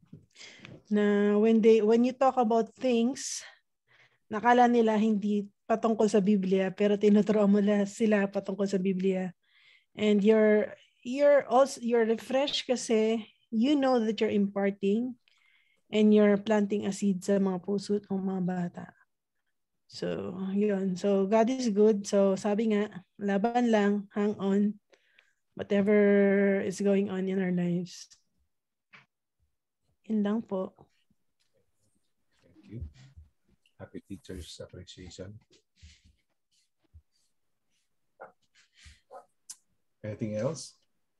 Na when they when you talk about things, nakala nila hindi patungkol sa Biblia, pero tinuturuan mo la sila patungkol sa Biblia. And you're you're also you're refreshed kasi you know that you're imparting and you're planting a seed sa mga puso ng mga bata. So, yun. So, God is good. So, sabi nga, laban lang, hang on, whatever is going on in our lives. Yun lang po. Thank you. Happy Teachers Appreciation. Anything else?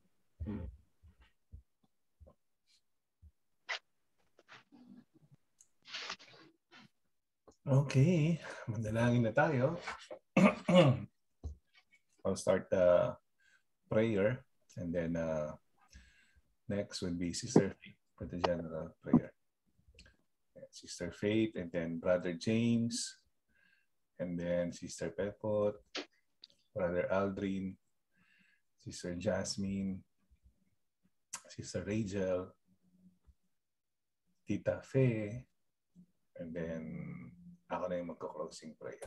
Okay, manalangin na tayo. I'll start the prayer and then uh, next would be Sister Faith for the general prayer. Sister Faith and then Brother James and then Sister Pepot, Brother Aldrin, Sister Jasmine, Sister Rachel, Tita Faye, and then ako na yung magko-closing prayer.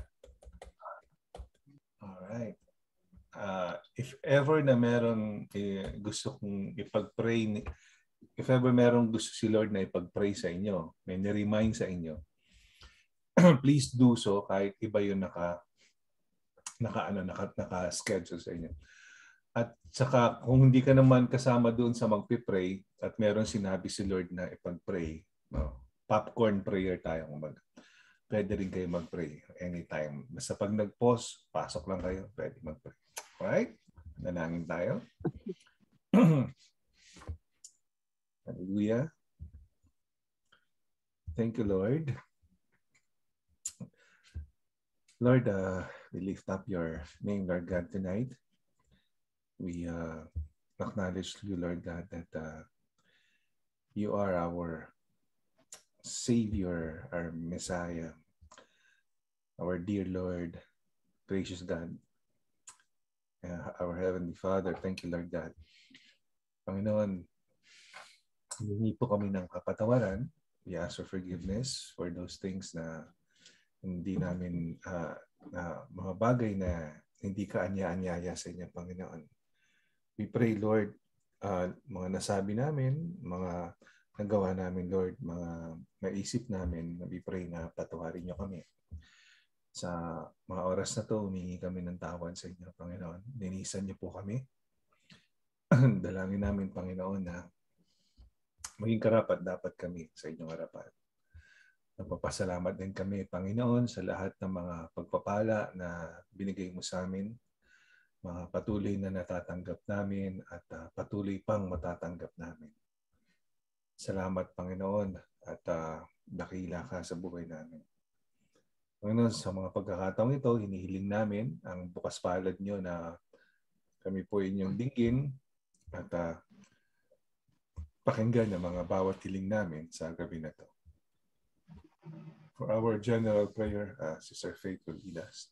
Alright. Uh, if ever na meron eh, gusto kong ipag-pray, if ever meron gusto si Lord na ipag-pray sa inyo, may ni-remind sa inyo, please do so kahit iba yung naka, naka, ano, naka, naka-schedule sa inyo. At saka kung hindi ka naman kasama doon sa magpipray at meron sinabi si Lord na ipag-pray, no, popcorn prayer tayo kumbaga. Pwede rin kayo mag-pray anytime. Basta pag nag-pause, pasok lang kayo, pwede mag-pray. Alright? Nanangin tayo. Hallelujah. Thank you, Lord. Lord, uh, we lift up your name, Lord God, tonight. We uh, acknowledge to you, Lord God, that uh, you are our Savior, our Messiah, our dear Lord, gracious God, uh, our Heavenly Father. Thank you, Lord God. Panginoon, hihingi po kami ng kapatawaran. We ask for forgiveness for those things na hindi namin, uh, na mga bagay na hindi ka anya-anyaya sa inyo, Panginoon. We pray, Lord, uh, mga nasabi namin, mga nagawa namin, Lord, mga naisip namin, we pray na patawarin niyo kami. Sa mga oras na to, humingi kami ng tawad sa inyo, Panginoon. Linisan niyo po kami. Dalangin namin, Panginoon, na maging karapat dapat kami sa inyong harapan. Nagpapasalamat din kami, Panginoon, sa lahat ng mga pagpapala na binigay mo sa amin, mga patuloy na natatanggap namin at uh, patuloy pang matatanggap namin. Salamat, Panginoon, at uh, dakila ka sa buhay namin. Panginoon, sa mga pagkakataong ito, hinihiling namin ang bukas palad nyo na kami po inyong dinggin at uh, pakinggan ang mga bawat hiling namin sa gabi na ito. For our general prayer, uh, Sister Faith will lead us.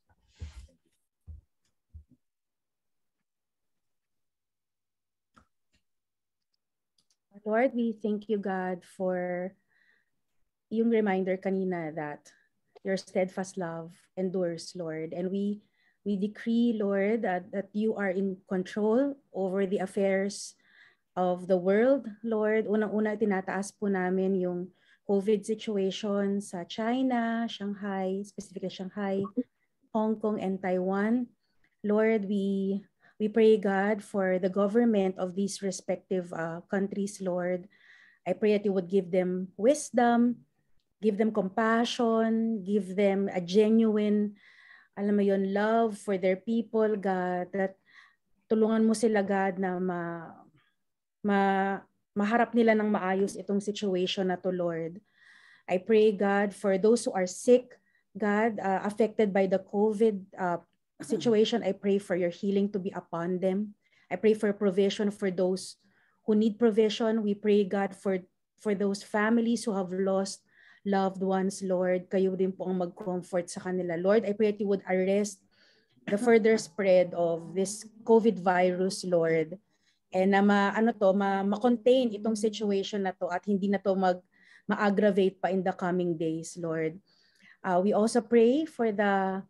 Lord, we thank you, God, for yung reminder kanina that your steadfast love endures, Lord. And we we decree, Lord, that, that you are in control over the affairs of the world, Lord. Unang-una, tinataas po namin yung COVID situation sa China, Shanghai, specifically Shanghai, Hong Kong, and Taiwan. Lord, we we pray, God, for the government of these respective uh, countries, Lord. I pray that you would give them wisdom, give them compassion, give them a genuine, alam mo yun, love for their people, God, that tulungan mo sila, God, na ma, ma, maharap nila ng maayos itong situation na to, Lord. I pray, God, for those who are sick, God, uh, affected by the COVID uh, situation, I pray for your healing to be upon them. I pray for provision for those who need provision. We pray, God, for, for those families who have lost loved ones, Lord. Kayo din po ang mag-comfort sa kanila. Lord, I pray that you would arrest the further spread of this COVID virus, Lord. And na ma, ano to, ma, ma-contain itong situation na to at hindi na to mag, ma-aggravate pa in the coming days, Lord. Uh, we also pray for the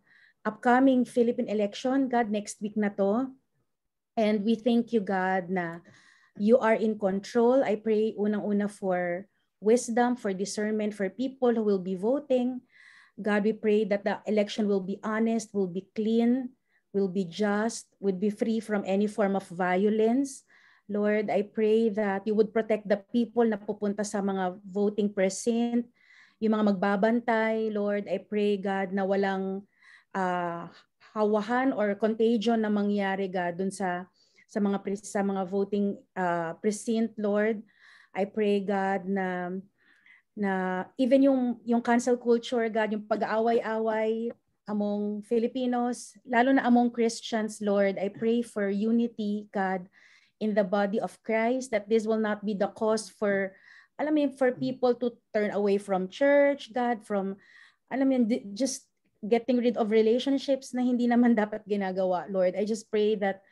upcoming Philippine election, God, next week na to. And we thank you, God, na you are in control. I pray unang-una for wisdom, for discernment, for people who will be voting. God, we pray that the election will be honest, will be clean, will be just, will be free from any form of violence. Lord, I pray that you would protect the people na pupunta sa mga voting precinct, yung mga magbabantay. Lord, I pray, God, na walang uh, hawahan or contagion na mangyari, God, dun sa sa mga sa mga voting uh, precinct, Lord. I pray, God, na na even yung yung cancel culture, God, yung pag-aaway-away among Filipinos, lalo na among Christians, Lord, I pray for unity, God, in the body of Christ, that this will not be the cause for, alam mo yun, for people to turn away from church, God, from, alam mo yun, just getting rid of relationships na hindi naman dapat ginagawa, Lord. I just pray that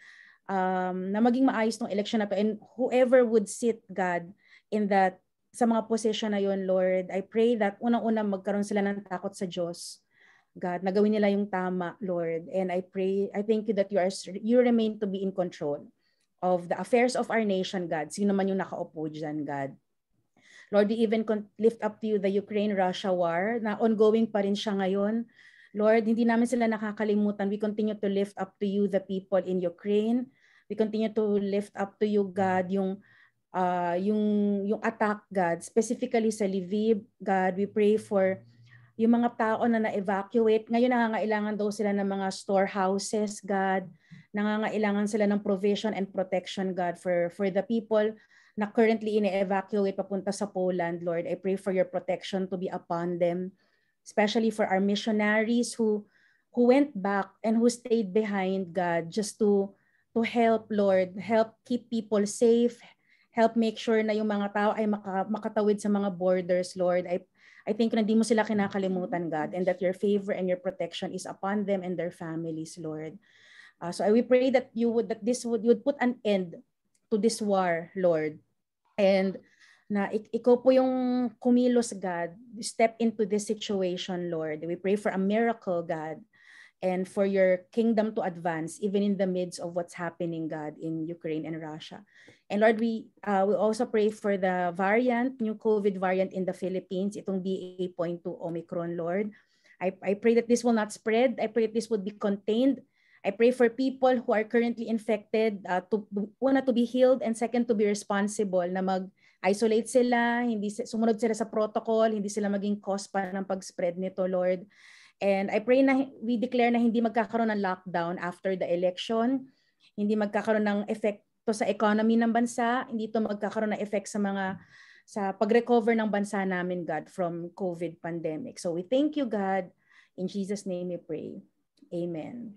um, na maging maayos tong election na to, and whoever would sit, God, in that, sa mga position na yun, Lord, I pray that unang-una magkaroon sila ng takot sa Diyos, God, na gawin nila yung tama, Lord. And I pray, I thank you that you are, you remain to be in control of the affairs of our nation, God. Sino man yung nakaupo dyan, God. Lord, we even lift up to you the Ukraine-Russia war na ongoing pa rin siya ngayon. Lord, hindi namin sila nakakalimutan. We continue to lift up to you the people in Ukraine. We continue to lift up to you, God, yung uh, yung yung attack, God, specifically sa Lviv. God, we pray for yung mga tao na na-evacuate. Ngayon nangangailangan daw sila ng mga storehouses, God. Nangangailangan sila ng provision and protection, God, for, for the people na currently ine-evacuate papunta sa Poland, Lord. I pray for your protection to be upon them, especially for our missionaries who who went back and who stayed behind, God, just to to help, Lord, help keep people safe, help make sure na yung mga tao ay maka, makatawid sa mga borders, Lord. I I think na hindi mo sila kinakalimutan, God, and that your favor and your protection is upon them and their families, Lord. Uh, so I we pray that you would that this would you would put an end to this war, Lord, and na ik ikaw po yung kumilos, God, step into this situation, Lord. We pray for a miracle, God, and for your kingdom to advance even in the midst of what's happening, God, in Ukraine and Russia. And Lord, we uh, we also pray for the variant, new COVID variant in the Philippines, itong B A point two Omicron, Lord. I, I pray that this will not spread. I pray that this would be contained. I pray for people who are currently infected uh, to una to be healed, and second to be responsible, na mag-isolate sila, hindi sumunod sila sa protocol, hindi sila maging cause pa ng pag-spread nito, Lord. And I pray na we declare na hindi magkakaroon ng lockdown after the election, hindi magkakaroon ng epekto sa economy ng bansa, hindi ito magkakaroon ng effect sa mga sa pag-recover ng bansa namin, God, from COVID pandemic. So we thank you, God. In Jesus' name we pray. Amen.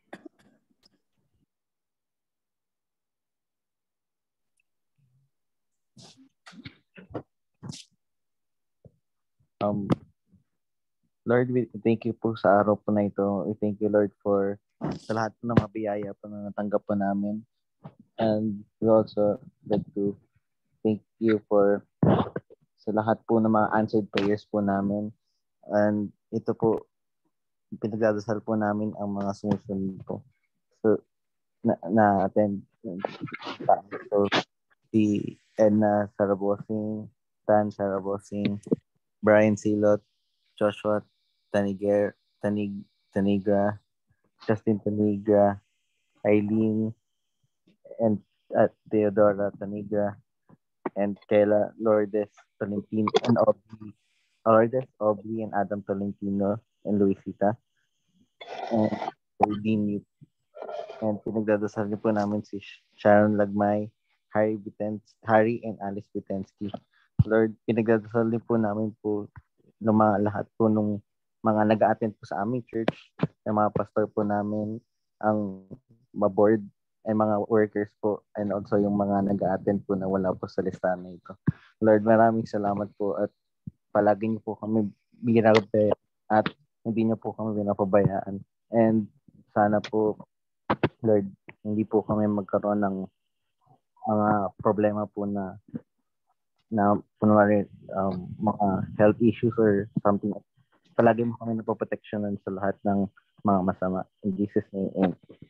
Um, Lord, we thank you po sa araw po na ito. We thank you, Lord, for sa lahat po ng mabiyaya po na natanggap po namin. And we also like to thank you for sa lahat po ng mga answered prayers po namin. And ito po, pinagdadasal po namin ang mga sumusunod po. So, na, na-attend. So, si Edna Sarabosing, Tan Sarabosing, Brian Silot, Joshua Taniger, Tanig, Tanigra, Justin Tanigra, Eileen, and uh, Theodora Tanigra, and Kayla Lourdes Tolentino, and Aubrey, Lourdes, Aubrey, and Adam Tolentino, and Luisita, and Dean, and pinagdadasal niyo po namin si Sharon Lagmay, Harry Bitens, Harry and Alice Bitensky. Lord, pinagdadasal din po namin po ng mga lahat po nung mga nag-a-attend po sa aming church, ng mga pastor po namin, ang ma-board, and mga workers po, and also yung mga nag-a-attend po na wala po sa listahan na ito. Lord, maraming salamat po at palagi niyo po kami binabay at hindi niyo po kami binapabayaan. And sana po, Lord, hindi po kami magkaroon ng mga problema po na na kunwari um, mga health issues or something. Palagi mo kami napoproteksyonan sa lahat ng mga masama. In Jesus' name, amen.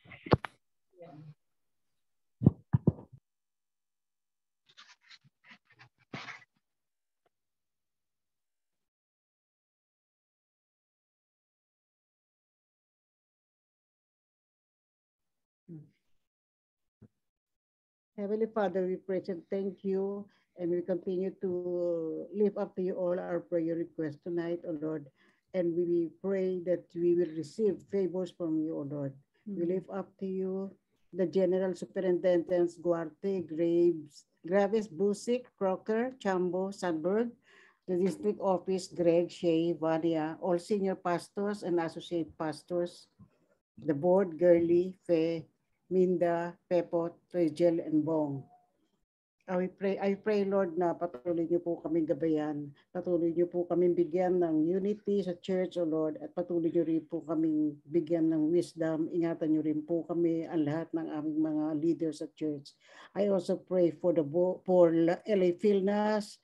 Heavenly Father, we praise and thank you, and we continue to lift up to you all our prayer requests tonight, O Lord. And we pray that we will receive favors from you, O Lord. Mm-hmm. We lift up to you the General Superintendents Guarte, Graves, Graves, Busik, Crocker, Chambo, Sandberg, the District Office, Greg, Shea, Vania, all senior pastors and associate pastors, the board, Gurley, Faye, Minda, Pepot, Rigel, and Bong. I pray, I pray, Lord, na patuloy niyo po kaming gabayan. Patuloy niyo po kaming bigyan ng unity sa church, O Lord, at patuloy niyo rin po kaming bigyan ng wisdom. Ingatan niyo rin po kami, ang lahat ng aming mga leaders sa church. I also pray for the for L A Philnas,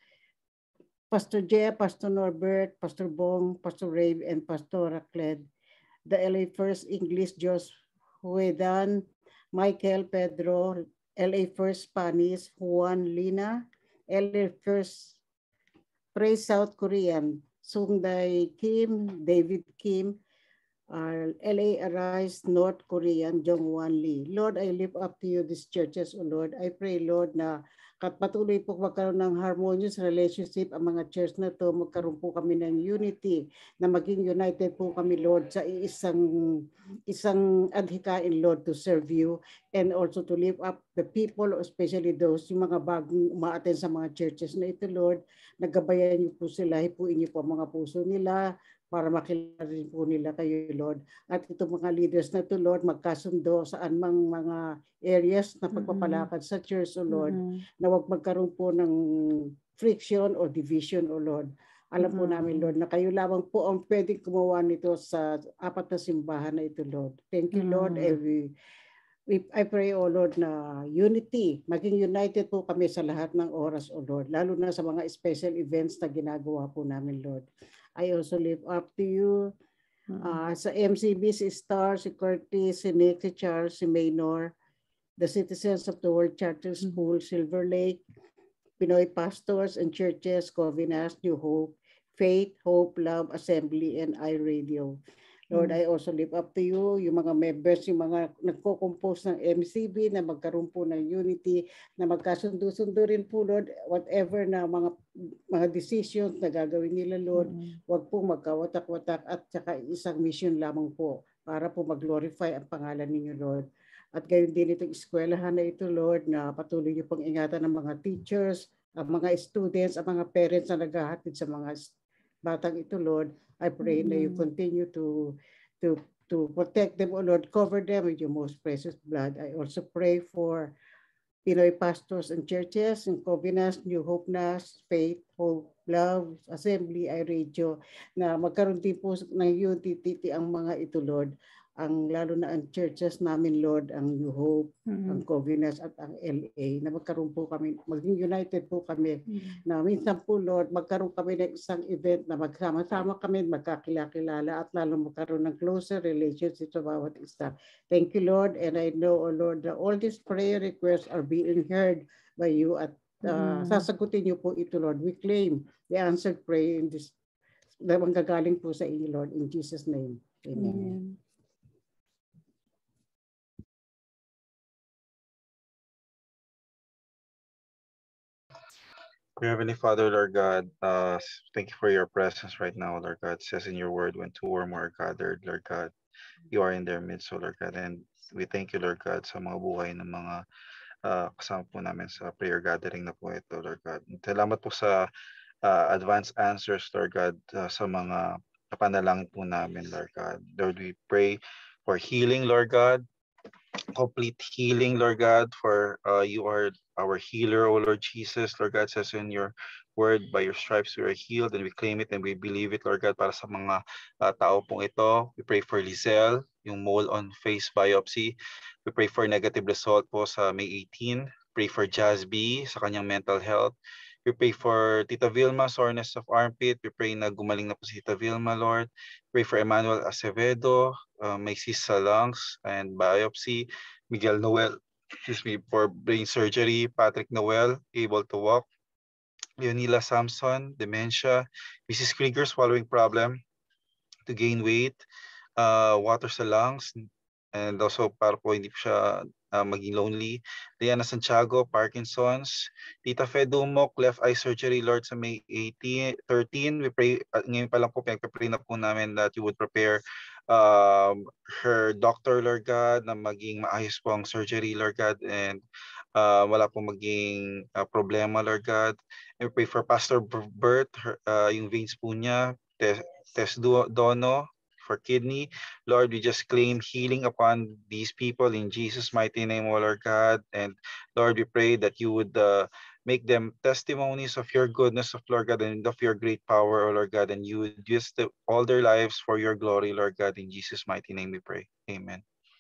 Pastor Jeff, Pastor Norbert, Pastor Bong, Pastor Rave, and Pastor Racled. The L A First English, Jos Huedan, Michael, Pedro, L A First Spanish, Juan Lina, L A First Praise South Korean, Sungday Kim, David Kim, uh, L A Arise North Korean, Jongwan Lee. Lord, I lift up to you these churches, O Lord. I pray, Lord, na patuloy po magkaroon ng harmonious relationship ang mga church na to, magkaroon po kami ng unity, na maging united po kami, Lord, sa isang isang adhikain, Lord, to serve you and also to lift up the people, especially those, yung mga bagong umaattend sa mga churches na ito, Lord. Nagabayan niyo po sila, hipuin niyo po ang mga puso nila para makilala rin po nila kayo, Lord. At itong mga leaders na ito, Lord, magkasundo saan mang mga areas na pagpapalakad sa church, O Lord, mm-hmm. na huwag magkaroon po ng friction or division, O Lord. Alam mm-hmm. po namin, Lord, na kayo lamang po ang pwedeng gumawa nito sa apat na simbahan na ito, Lord. Thank you, mm-hmm. Lord. Every, I pray, O Lord, na unity, maging united po kami sa lahat ng oras, O Lord, lalo na sa mga special events na ginagawa po namin, Lord. I also lift up to you uh, sa M C B, si Star, si Curtis, si Nick, si Charles, si Maynor, the citizens of the World Charter School, Silver Lake, Pinoy pastors and churches, Covenant, New Hope, Faith, Hope, Love, Assembly, and iRadio. Lord, I also lift up to you, yung mga members, yung mga nagko-compose ng M C B na magkaroon po ng unity, na magkasundo-sundo rin po, Lord, whatever na mga mga decisions na gagawin nila, Lord, mm-hmm. wag po magkawatak-watak at saka isang mission lamang po para po mag-glorify ang pangalan ninyo, Lord. At gayon din itong eskwelahan na ito, Lord, na patuloy niyo pong ingatan ng mga teachers, ang mga students, ang mga parents na naghahatid sa mga batang ito, Lord. I pray mm-hmm. na you continue to to to protect them, O Lord, cover them with your most precious blood. I also pray for Pinoy pastors and churches in Covenant, New Hope, Nas, Faith, Hope, Love, Assembly, iRadio, na magkaroon din po ng unity ang mga ito, Lord. Ang lalo na ang churches namin, Lord, ang New Hope, mm-hmm. ang Covenant at ang L A, na magkaroon po kami, maging united po kami, mm-hmm. na minsan po, Lord, magkaroon kami ng isang event na magsama-sama kami, magkakilala-kilala at lalo magkaroon ng closer relationship sa bawat isa. Thank you, Lord, and I know, O Lord, that all these prayer requests are being heard by you at uh, mm-hmm. sasagutin niyo po ito, Lord. We claim the answered prayer in this, na manggagaling po sa inyo, Lord, in Jesus' name. Amen. Mm-hmm. Heavenly Father, Lord God, uh, thank you for your presence right now, Lord God. It says in your word, when two or more are gathered, Lord God, you are in their midst, so Lord God. And we thank you, Lord God, sa mga buhay ng mga uh, kasama po namin sa prayer gathering na po ito, Lord God. Salamat po sa uh, advanced answers, Lord God, uh, sa mga panalangin po namin, Lord God. Lord, we pray for healing, Lord God. Complete healing, Lord God, for uh, you are our healer, O Lord Jesus. Lord God, says in your word, by your stripes we are healed, and we claim it and we believe it, Lord God, para sa mga uh, tao pong ito. We pray for Lizelle, yung mole on face biopsy. We pray for negative result po sa May eighteenth. Pray for Jazz B sa kanyang mental health. We pray for Tita Vilma, soreness of armpit. We pray na gumaling na po si Tita Vilma, Lord. Pray for Emmanuel Acevedo, uh, may cyst sa lungs and biopsy. Miguel Noel, excuse me, for brain surgery. Patrick Noel, able to walk. Leonila Samson, dementia. Missus Krieger, swallowing problem, to gain weight, uh, water sa lungs, and also para po hindi po siya uh, maging lonely. Diana Santiago, Parkinson's. Tita Fedumok, left eye surgery, Lord, sa May eighteen, thirteen. We pray, uh, ngayon pa lang po, pinagpapray na po namin that you would prepare um, her doctor, Lord God, na maging maayos po ang surgery, Lord God, and uh, wala po maging uh, problema, Lord God. And we pray for Pastor Bert, her, uh, yung veins po niya, Tess, Tess Dono, for kidney. Lord, we just claim healing upon these people in Jesus' mighty name, O Lord God. And Lord, we pray that you would uh, make them testimonies of your goodness, of Lord God, and of your great power, O Lord God. And you would use the, all their lives for your glory, Lord God. In Jesus' mighty name we pray. Amen.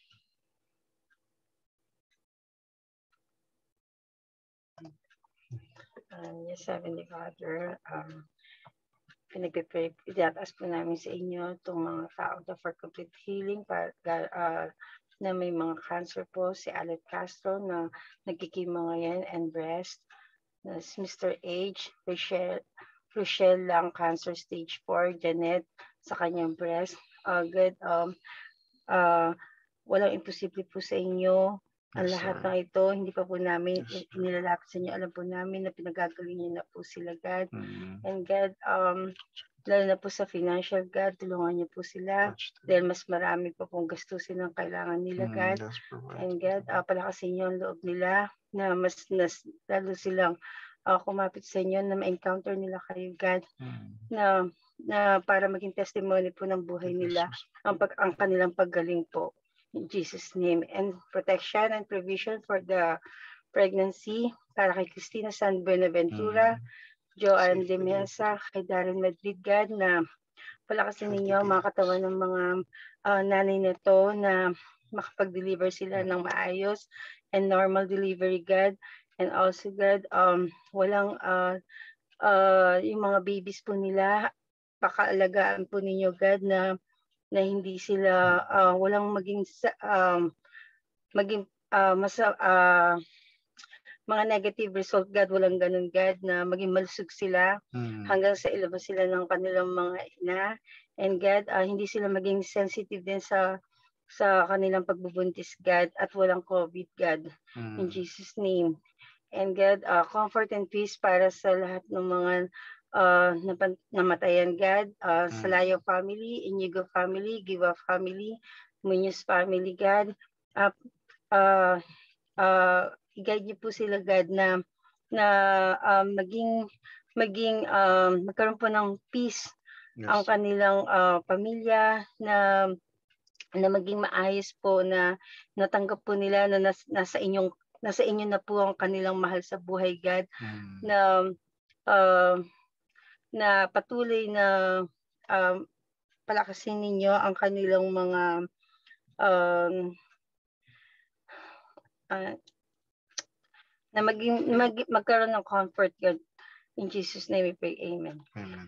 Um, yes, Heavenly Father, um, pinagpipray, idataas po namin sa inyo itong mga tao na for complete healing, para, uh, na may mga cancer po, si Alet Castro na nagkikimo ngayon and breast, na si Mister H, Rochelle, Rochelle lang cancer stage four, Janet sa kanyang breast. Uh, good, um, uh, walang imposible po sa inyo. Ang yes, lahat ng ito, hindi pa po namin yes, inilalapit sa inyo. Alam po namin na pinagagaling niyo na po sila, God. Mm-hmm. And God, um, lalo na po sa financial, God, tulungan niyo po sila. Dahil mas marami pa pong gastusin ang kailangan nila, God. Mm-hmm. And God, uh, palakasin niyo ang loob nila na mas, nas, lalo silang uh, kumapit sa inyo na ma-encounter nila kayo, God. Mm-hmm. Na, na para maging testimony po ng buhay nila ang, pag, ang kanilang paggaling po. In Jesus' name, and protection and provision for the pregnancy para kay Cristina San Buenaventura, mm. Joanne De Mesa, kay Darren Madrid, God, na palakasin ninyo mga katawan ng mga uh, nanay nito na makapag-deliver sila ng maayos and normal delivery, God. And also, God, um, walang uh, uh, yung mga babies po nila, pakaalagaan po ninyo, God, na na hindi sila uh, walang maging um, maging uh, masa uh, mga negative result, God, walang ganun, God, na maging malusog sila hmm. hanggang sa ilabas sila ng kanilang mga ina. And God, uh, hindi sila maging sensitive din sa sa kanilang pagbubuntis, God, at walang COVID, God, hmm. in Jesus' name. And God, uh, comfort and peace para sa lahat ng mga Uh, namatayan, God, uh, mm. Salayo family, Inigo family, Giva family, Muñoz family, God. Uh, uh, uh, i-guide niyo po sila, God, na, na uh, maging, maging um, magkaroon po ng peace yes. ang kanilang uh, pamilya, na, na maging maayos po, na natanggap po nila na nas, nasa, inyong, nasa inyo na po ang kanilang mahal sa buhay, God, mm. na uh, na patuloy na um, palakasin ninyo ang kanilang mga um, uh, na maging mag, magkaroon ng comfort, God. In Jesus' name we pray. Amen. Amen.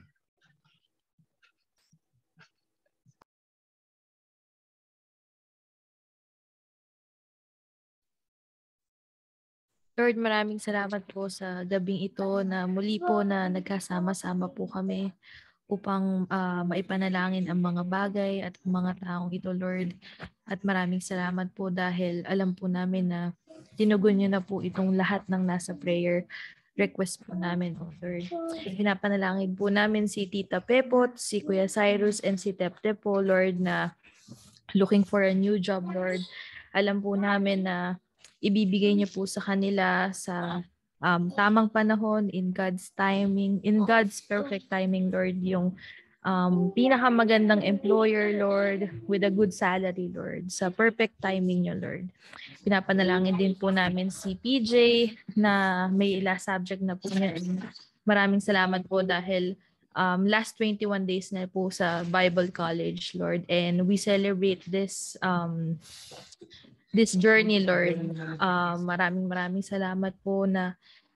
Lord, maraming salamat po sa gabing ito na muli po na nagkasama-sama po kami upang uh, maipanalangin ang mga bagay at ang mga taong ito, Lord. At maraming salamat po dahil alam po namin na tinugon niyo na po itong lahat ng nasa prayer request po namin, oh Lord. Pinapanalangin po namin si Tita Pepot, si Kuya Cyrus, and si Tepte po, Lord, na looking for a new job, Lord. Alam po namin na ibibigay niyo po sa kanila sa um, tamang panahon, in God's timing, in God's perfect timing, Lord, yung um, pinakamagandang employer, Lord, with a good salary, Lord, sa perfect timing niyo, Lord. Pinapanalangin din po namin si P J na may last subject na po niya. Maraming salamat po dahil um, last twenty-one days na po sa Bible College, Lord, and we celebrate this um, this journey, Lord. Uh, maraming maraming salamat po na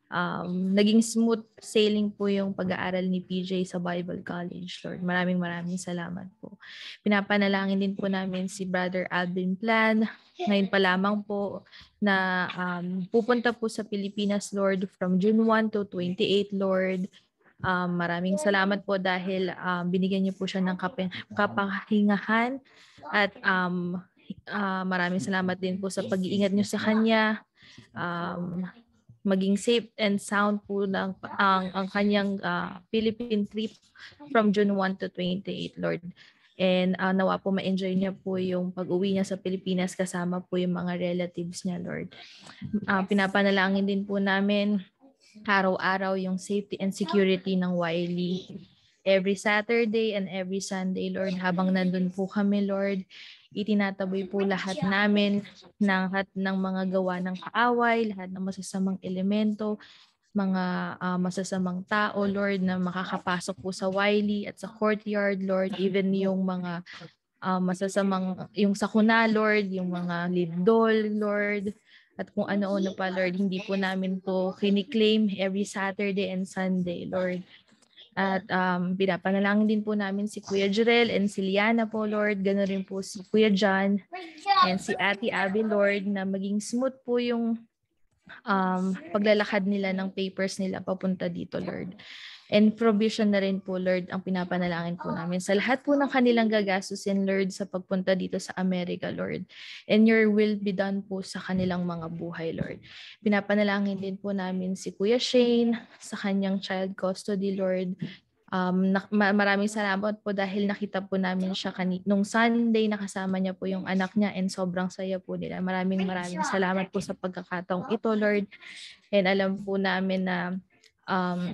um, naging smooth sailing po yung pag-aaral ni P J sa Bible College, Lord. Maraming maraming salamat po. Pinapanalangin din po namin si Brother Alvin Plan. Ngayon pa lamang po na um, pupunta po sa Pilipinas, Lord, from June first to twenty-eighth, Lord. Um, maraming salamat po dahil um, binigyan niyo po siya ng kap- kapahingahan at um, uh, maraming salamat din po sa pag-iingat niyo sa kanya. Um, maging safe and sound po ng ang, ang kanyang uh, Philippine trip from June first to twenty-eighth, Lord. And uh, nawa po ma-enjoy niya po yung pag-uwi niya sa Pilipinas kasama po yung mga relatives niya, Lord. Uh, pinapanalangin din po namin araw-araw yung safety and security ng Wiley. Every Saturday and every Sunday, Lord, habang nandun po kami, Lord, itinataboy po lahat namin ng lahat ng mga gawa ng kaaway, lahat ng masasamang elemento, mga uh, masasamang tao, Lord, na makakapasok po sa Wiley at sa courtyard, Lord, even yung mga uh, masasamang, yung sakuna, Lord, yung mga lidol, Lord, at kung ano-ano pa, Lord, hindi po namin po kiniklaim every Saturday and Sunday, Lord. At um, pinapanalangin din po namin si Kuya Jerel and si Liana po, Lord. Ganoon rin po si Kuya John and si Ate Abby, Lord, na maging smooth po yung um, paglalakad nila ng papers nila papunta dito, Lord. And provision na rin po, Lord, ang pinapanalangin po namin sa lahat po ng kanilang gagastusin, Lord, sa pagpunta dito sa Amerika, Lord. And your will be done po sa kanilang mga buhay, Lord. Pinapanalangin din po namin si Kuya Shane sa kanyang child custody, Lord. Um, na, maraming salamat po dahil nakita po namin siya kani nung Sunday, nakasama niya po yung anak niya and sobrang saya po nila. Maraming maraming salamat po sa pagkakataong ito, Lord. And alam po namin na um,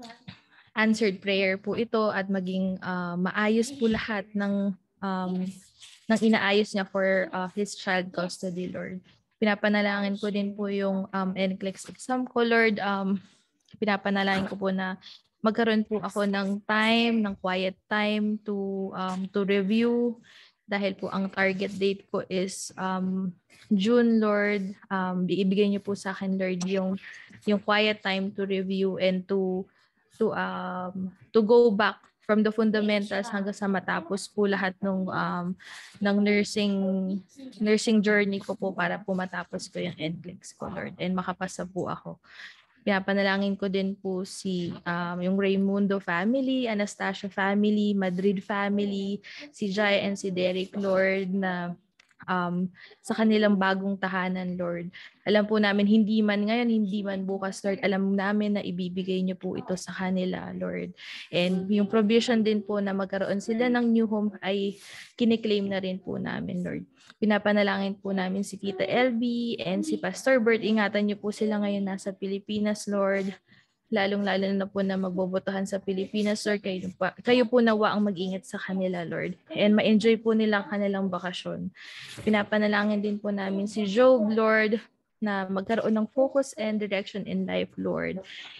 answered prayer po ito at maging uh, maayos po lahat ng um, ng inaayos niya for uh, his child custody, Lord. Pinapanalangin ko din po yung um, N C L E X exam ko, Lord. Um, pinapanalangin ko po na magkaroon po ako ng time, ng quiet time to um, to review dahil po ang target date ko is um, June, Lord. Um, ibigay niyo po sa akin, Lord, yung yung quiet time to review and to to um to go back from the fundamentals hanggang sa matapos po lahat ng um ng nursing nursing journey ko po para po matapos ko yung N C L E X ko, Lord, and makapasa po ako. Pinapanalangin ko din po si um, yung Raimundo family, Anastasia family, Madrid family, si Jai and si Derek, Lord, na um, sa kanilang bagong tahanan, Lord. Alam po namin, hindi man ngayon, hindi man bukas, Lord, alam namin na ibibigay niyo po ito sa kanila, Lord. And yung provision din po na magkaroon sila ng new home ay kiniklaim na rin po namin, Lord. Pinapanalangin po namin si Tita L B and si Pastor Bert. Ingatan niyo po sila ngayon nasa Pilipinas, Lord. Lalong-lalo na po na magbobotohan sa Pilipinas, Lord. Kayo, pa, kayo po nawa ang mag-ingat sa kanila, Lord. And ma-enjoy po nila ang kanilang bakasyon. Pinapanalangin din po namin si Job, Lord, na magkaroon ng focus and direction in life, Lord.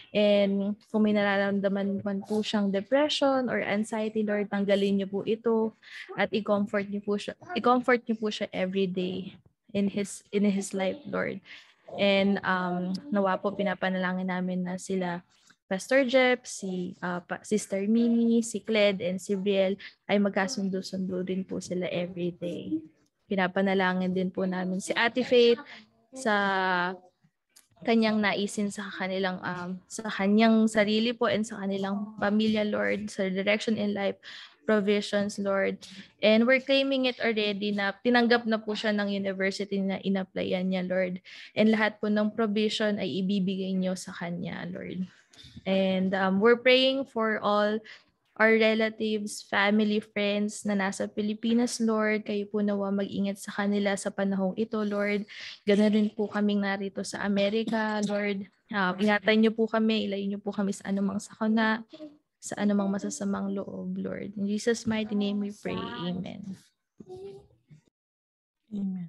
And kung may nararamdaman man po siyang depression or anxiety, Lord, tanggalin niyo po ito at i-comfort niyo po siya, i-comfort niyo po siya every day in his in his life, Lord. And um, nawa po pinapanalangin namin na sila Pastor Jeff, si uh, Sister Mimi, si Cled, and si Brielle ay magkasundo-sundo din po sila every day. Pinapanalangin din po namin si Ate Faith sa kanyang naisin sa kanilang um, sa kanyang sarili po and sa kanilang pamilya, Lord, sa direction in life, provisions, Lord. And we're claiming it already na tinanggap na po siya ng university na in-applyan niya, Lord. And lahat po ng provision ay ibibigay niyo sa kanya, Lord. And um, we're praying for all our relatives, family, friends na nasa Pilipinas, Lord. Kayo po nawa mag-ingat sa kanila sa panahong ito, Lord. Ganun rin po kaming narito sa Amerika, Lord. Uh, ingatan niyo po kami, ilayo niyo po kami sa anumang sakuna, sa anumang masasamang loob, Lord. In Jesus' mighty name we pray. Amen. Amen.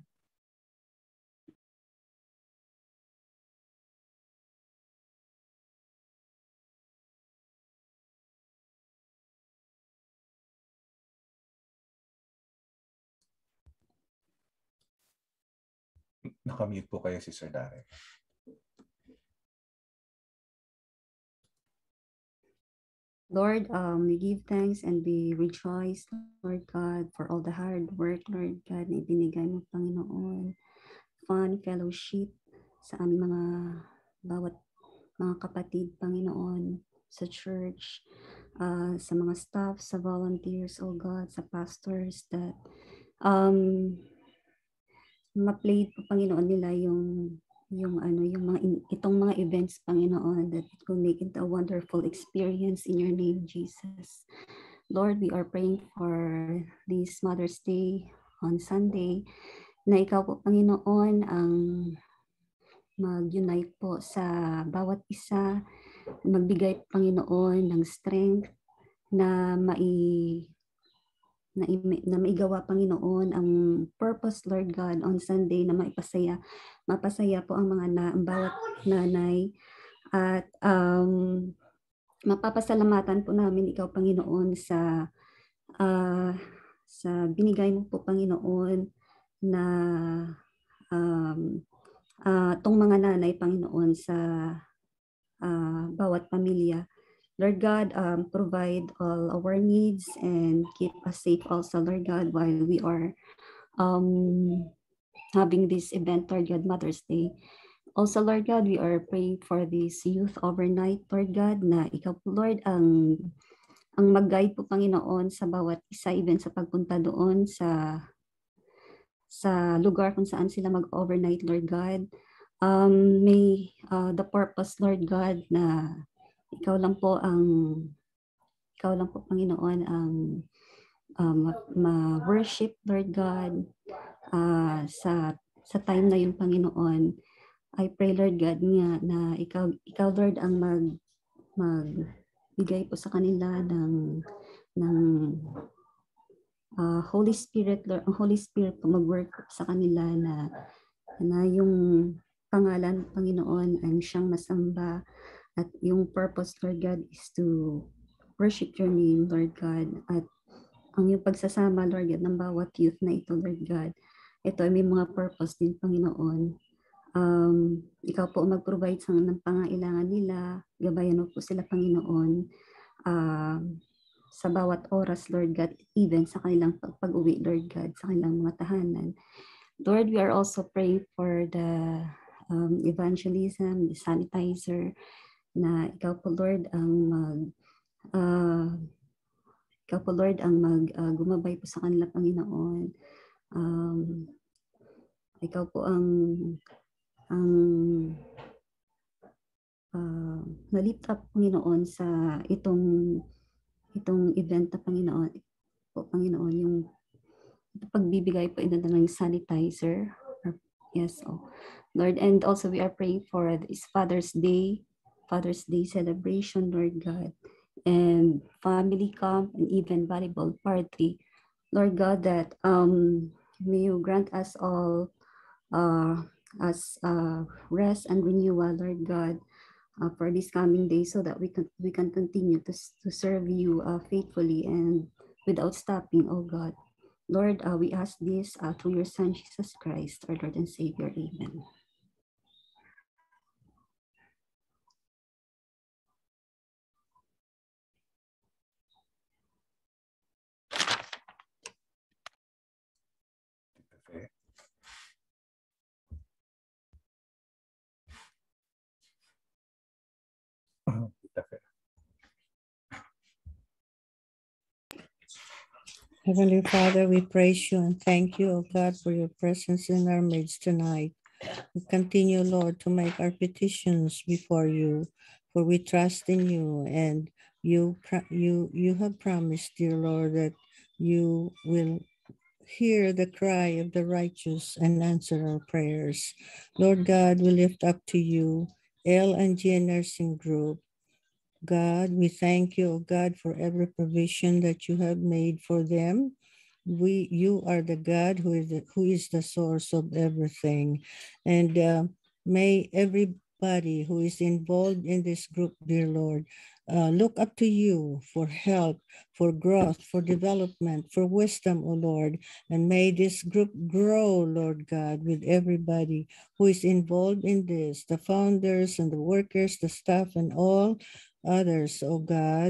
Nakamute po kayo si Sir Darren. Lord, um, we give thanks and we rejoice, Lord God, for all the hard work, Lord God, na ibinigay mo, Panginoon. Fun fellowship sa aming mga bawat mga kapatid, Panginoon, sa church, uh, sa mga staff, sa volunteers, oh God, sa pastors, that um, ma-play po, Panginoon, nila yung yung ano yung mga itong mga events, Panginoon, that it will make it a wonderful experience in your name, Jesus. Lord, we are praying for this Mother's Day on Sunday, na ikaw po, Panginoon, ang mag-unite po sa bawat isa, magbigay, Panginoon, ng strength na mai na, na maigawa, Panginoon, ang purpose, Lord God, on Sunday, na maipasaya, mapasaya po ang mga na, ang bawat nanay, at um, mapapasalamatan po namin ikaw, Panginoon, sa uh, sa binigay mo po, Panginoon, na um, uh, tong mga nanay, Panginoon, sa uh, bawat pamilya. Lord God, um, provide all our needs and keep us safe also, Lord God, while we are um, having this event, Lord God, Mother's Day. Also, Lord God, we are praying for this youth overnight, Lord God, na ikaw po, Lord, ang, ang mag-guide po, Panginoon, sa bawat isa, even sa pagpunta doon sa, sa lugar kung saan sila mag-overnight, Lord God. Um, may uh, the purpose, Lord God, na ikaw lang po ang ikaw lang po, Panginoon, ang um, ma-worship, Lord God, uh, sa sa time na yun, Panginoon. I pray, Lord God, nga na ikaw ikaw, Lord, ang mag magbigay po sa kanila ng ng uh, Holy Spirit, Lord, ang Holy Spirit po mag-work sa kanila na na yung pangalan, Panginoon, ang siyang masamba. At yung purpose, Lord God, is to worship your name, Lord God. At ang yung pagsasama, Lord God, ng bawat youth na ito, Lord God, ito ay may mga purpose din, Panginoon. Um, ikaw po mag-provide sa ng pangailangan nila. Gabayan mo po sila, Panginoon, uh, sa bawat oras, Lord God, even sa kanilang pag-uwi, Lord God, sa kanilang mga tahanan. Lord, we are also praying for the um, evangelism, the sanitizer, na ikaw po, Lord, ang mag uh, ikaw po, Lord, ang mag uh, gumabay po sa kanila, Panginoon. Um, ikaw po ang ang uh, na-lift up, Panginoon, sa itong itong event na, Panginoon, po, Panginoon, yung pagbibigay po ito ng sanitizer. Yes, oh. Lord, and also we are praying for this Father's Day, Father's Day celebration, Lord God, and family camp, and even volleyball party. Lord God, that um, may you grant us all uh, as uh, rest and renewal, Lord God, uh, for this coming day, so that we can we can continue to, to serve you uh, faithfully and without stopping, oh God. Lord, uh, we ask this uh, through your Son, Jesus Christ, our Lord and Savior. Amen. Heavenly Father, we praise you and thank you, O God, for your presence in our midst tonight. We continue, Lord, to make our petitions before you, for we trust in you, and you you you have promised, dear Lord, that you will hear the cry of the righteous and answer our prayers. Lord God, we lift up to you L and G Nursing Group. God, we thank you, oh God, for every provision that you have made for them. We, you are the God who is the, who is the source of everything. And uh, may everybody who is involved in this group, dear Lord, uh, look up to you for help, for growth, for development, for wisdom, O Lord. And may this group grow, Lord God, with everybody who is involved in this, the founders and the workers, the staff and all others, oh God,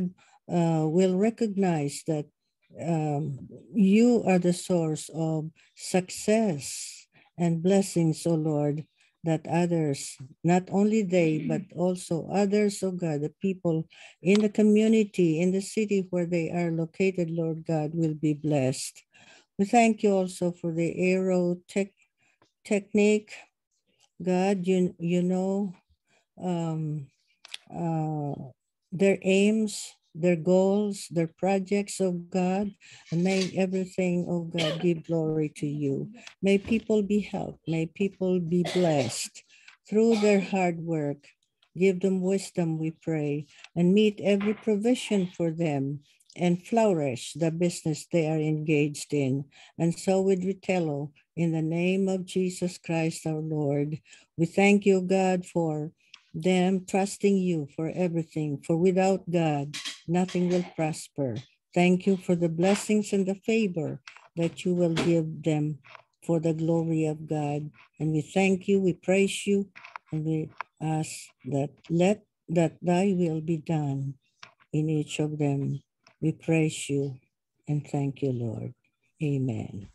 uh, will recognize that um, you are the source of success and blessings, O Lord, that others, not only they, but also others, O God, the people in the community, in the city where they are located, Lord God, will be blessed. We thank you also for the aero tech technique. God, you, you know um, uh, their aims, their goals, their projects, oh God, and may everything, oh God, give glory to you. May people be helped. May people be blessed through their hard work. Give them wisdom, we pray, and meet every provision for them and flourish the business they are engaged in. And so with Vitello, in the name of Jesus Christ our Lord, we thank you, God, for them trusting you for everything, for without God, nothing will prosper. Thank you for the blessings and the favor that you will give them for the glory of God. And we thank you, we praise you, and we ask that let that thy will be done in each of them. We praise you and thank you, Lord. Amen.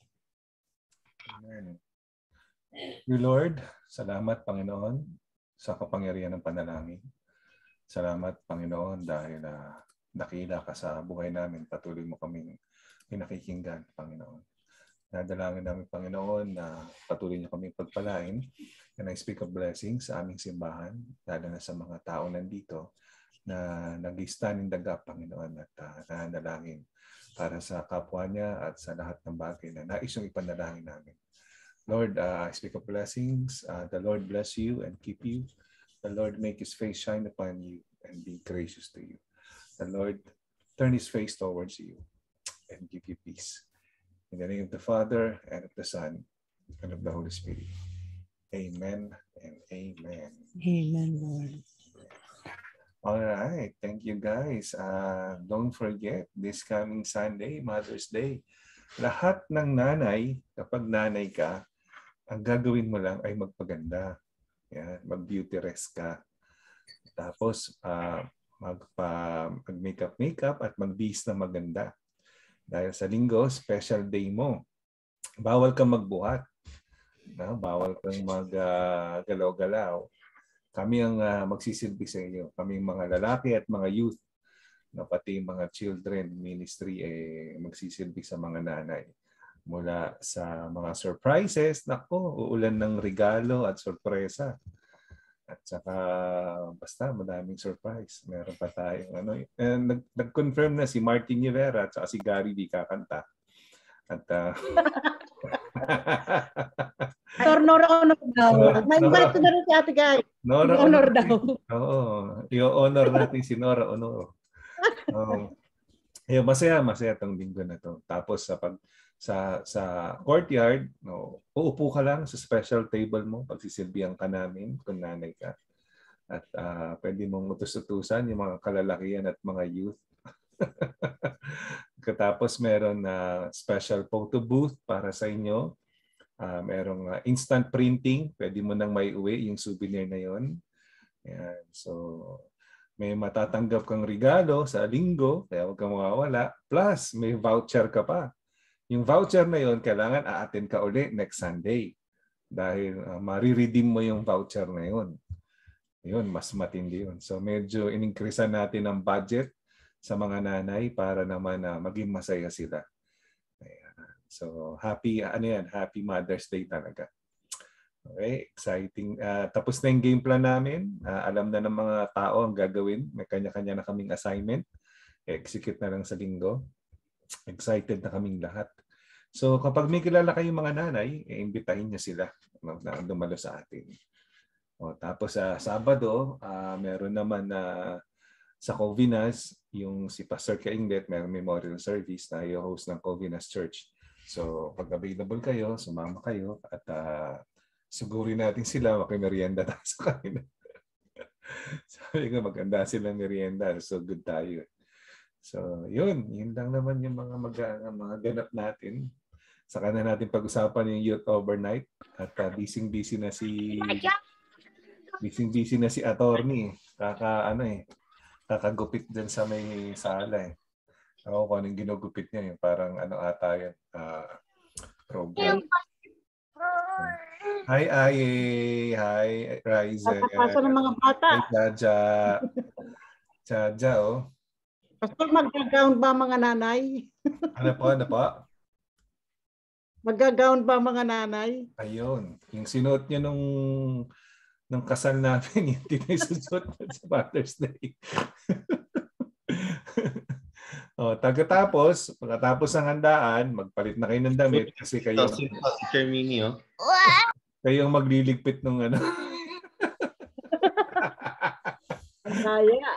Amen. You Lord, salamat Panginoon sa kapangyarihan ng panalangin. Salamat Panginoon dahil uh, nakila ka sa buhay namin. Patuloy mo kaming pinakikinggan, Panginoon. Nadalangin namin, Panginoon, na patuloy niyo kaming pagpalain. And I speak of blessings sa aming simbahan, lalo na sa mga tao nandito na nag-stand in the gap, Panginoon, at uh, nanalangin para sa kapwa niya at sa lahat ng bagay na nais yung ipanalangin namin. Lord, uh, I speak of blessings. Uh, the Lord bless you and keep you. The Lord make his face shine upon you and be gracious to you. The Lord turn his face towards you and give you peace. In the name of the Father, and of the Son, and of the Holy Spirit. Amen and amen. Amen, Lord. All right. Thank you, guys. Uh, don't forget, this coming Sunday, Mother's Day, lahat ng nanay, kapag nanay ka, ang gagawin mo lang ay magpaganda. Yan, mag-beauty rest ka. Tapos, uh, magpa, mag-makeup-makeup at mag-bis na maganda. Dahil sa linggo, special day mo. Bawal kang magbuhat. No? Bawal kang mag-galaw-galaw. Uh, Kami ang uh, magsisilbi sa inyo. Kami mga lalaki at mga youth, na pati mga children ministry eh, magsisilbi sa mga nanay. Mula sa mga surprises, nako, uulan ng regalo at sorpresa. At saka basta madaming surprise. Meron pa tayong ano. And nag, nag-confirm na si Martin Rivera at saka si Gary D kakanta. At uh, Nora honor daw. Ma-invite ko na rin si Ate Guy. Nora honor daw. Oo. I-honor natin si Nora honor. Um, eh, masaya, masaya tong linggo na to. Tapos sa pag sa sa courtyard, no, uupo ka lang sa special table mo, pagsisilbihan ka namin kung nanay ka. At uh, pwede mong utus-utusan yung mga kalalakihan at mga youth. Tapos meron na uh, special photo booth para sa inyo. Uh, merong uh, instant printing, pwede mo nang may uwi yung souvenir na yon. Yan. So may matatanggap kang regalo sa linggo, kaya huwag kang mawawala. Plus, may voucher ka pa. Yung voucher na yon, kailangan a-attend ka uli next Sunday. Dahil uh, mariredeem mo yung voucher na yon. Yun, mas matindi yun. So medyo in-increasean natin ang budget sa mga nanay para naman uh, maging masaya sila. Ayan. So happy, ano yan, happy Mother's Day talaga. Okay, exciting. Uh, tapos na yung game plan namin. Uh, alam na ng mga tao ang gagawin. May kanya-kanya na kaming assignment. Execute na lang sa linggo. Excited na kaming lahat. So kapag may kilala kayong mga nanay, eh, imbitahin niyo sila na dumalo sa atin. O, tapos sa uh, Sabado, uh, meron naman na uh, sa Covinas, yung si Pastor Kainglet, meron memorial service na i-host ng Covinas Church. So pag available kayo, sumama kayo at uh, sigurin natin sila, makimerienda tayo sa kanila. Sabi ko, maganda silang merienda. So good tayo. So yun, yun lang naman yung mga, mag, mga ganap natin. Saka na natin pag-usapan yung youth overnight. At uh, busy-busy na si busy-busy na si attorney. Kaka ano eh. kakagupit dyan sa may sala eh. Ako kung anong ginugupit niya, yung parang ano ata yan, uh, program. Hi, Aye. Hi, Riza. Pasa ng mga bata. Hi, Jaja. Jaja, oh. Pastor, mag-gown ba mga nanay? Ano po, ano po? Mag-gown ba mga nanay? Ayun. Yung sinuot niya nung nung kasal namin, yung tinisuot sa Father's Day. O, pagkatapos, pagkatapos ng handaan, magpalit na kayo ng damit kasi kayo Si Termini, oh. Kayo magliligpit ng ano. Kaya.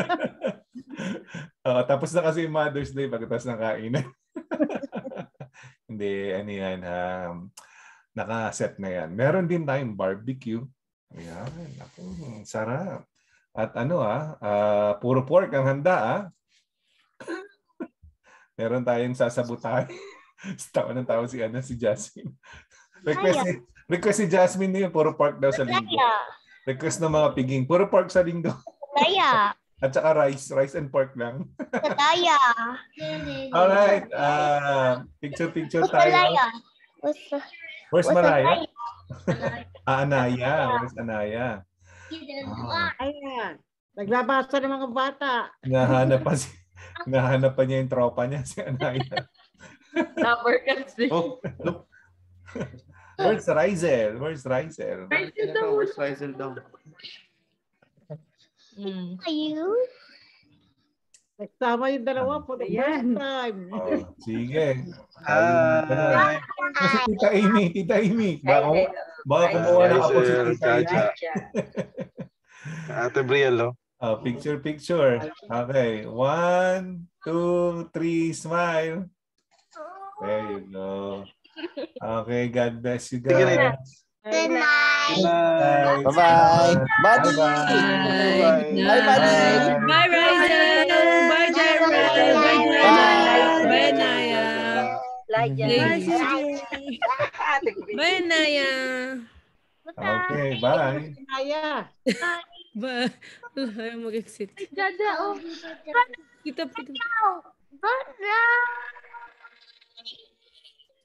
O, tapos na kasi yung Mother's Day pagkatapos ng kainan. Hindi, ano yan, um, naka-set na yan. Meron din tayong barbecue. Ayan, ako, sarap. At ano ah, uh, puro pork ang handa ah. Meron tayong sasabutay. Tawa ng tawa si Ana, si Jasmine. Request si, request si Jasmine niyo, puro pork daw sa linggo. Request ng mga piging, puro pork sa linggo. Kaya. At saka rice, rice and pork lang. Kaya. Alright, uh, picture-picture tayo. Where's Malaya? Ah, Anaya. Where's Anaya? Oh. Ayan. Naglabasa ng mga bata. Nahanap pa si Nahanap pa niya yung tropa niya, si Anaya. Number kasi. Oh, look. Where's Rizel? Where's Rizel? Rizel daw. Where's Rizel daw? Mm. Ayun. Nagsama yung dalawa for the first time. Oh, sige. Hi. Kasi Tita Amy, Tita Amy. Baka, baka kumuha ng apo si Tita Amy. Ate Briel, oh. Uh, picture, picture. Okay. One, two, three, smile. There you go. Okay, God bless you guys. Good night. Bye. Bye-bye. Buddy. Bye-bye. Bye, buddy. Bye, Ryzen. Bye, Jaira. Bye, Naya. Bye, Naya. Bye, Naya. Okay, bye. Naya. Bye. Ayaw mag-exit. Dada, oh. Kita, kita. Bye.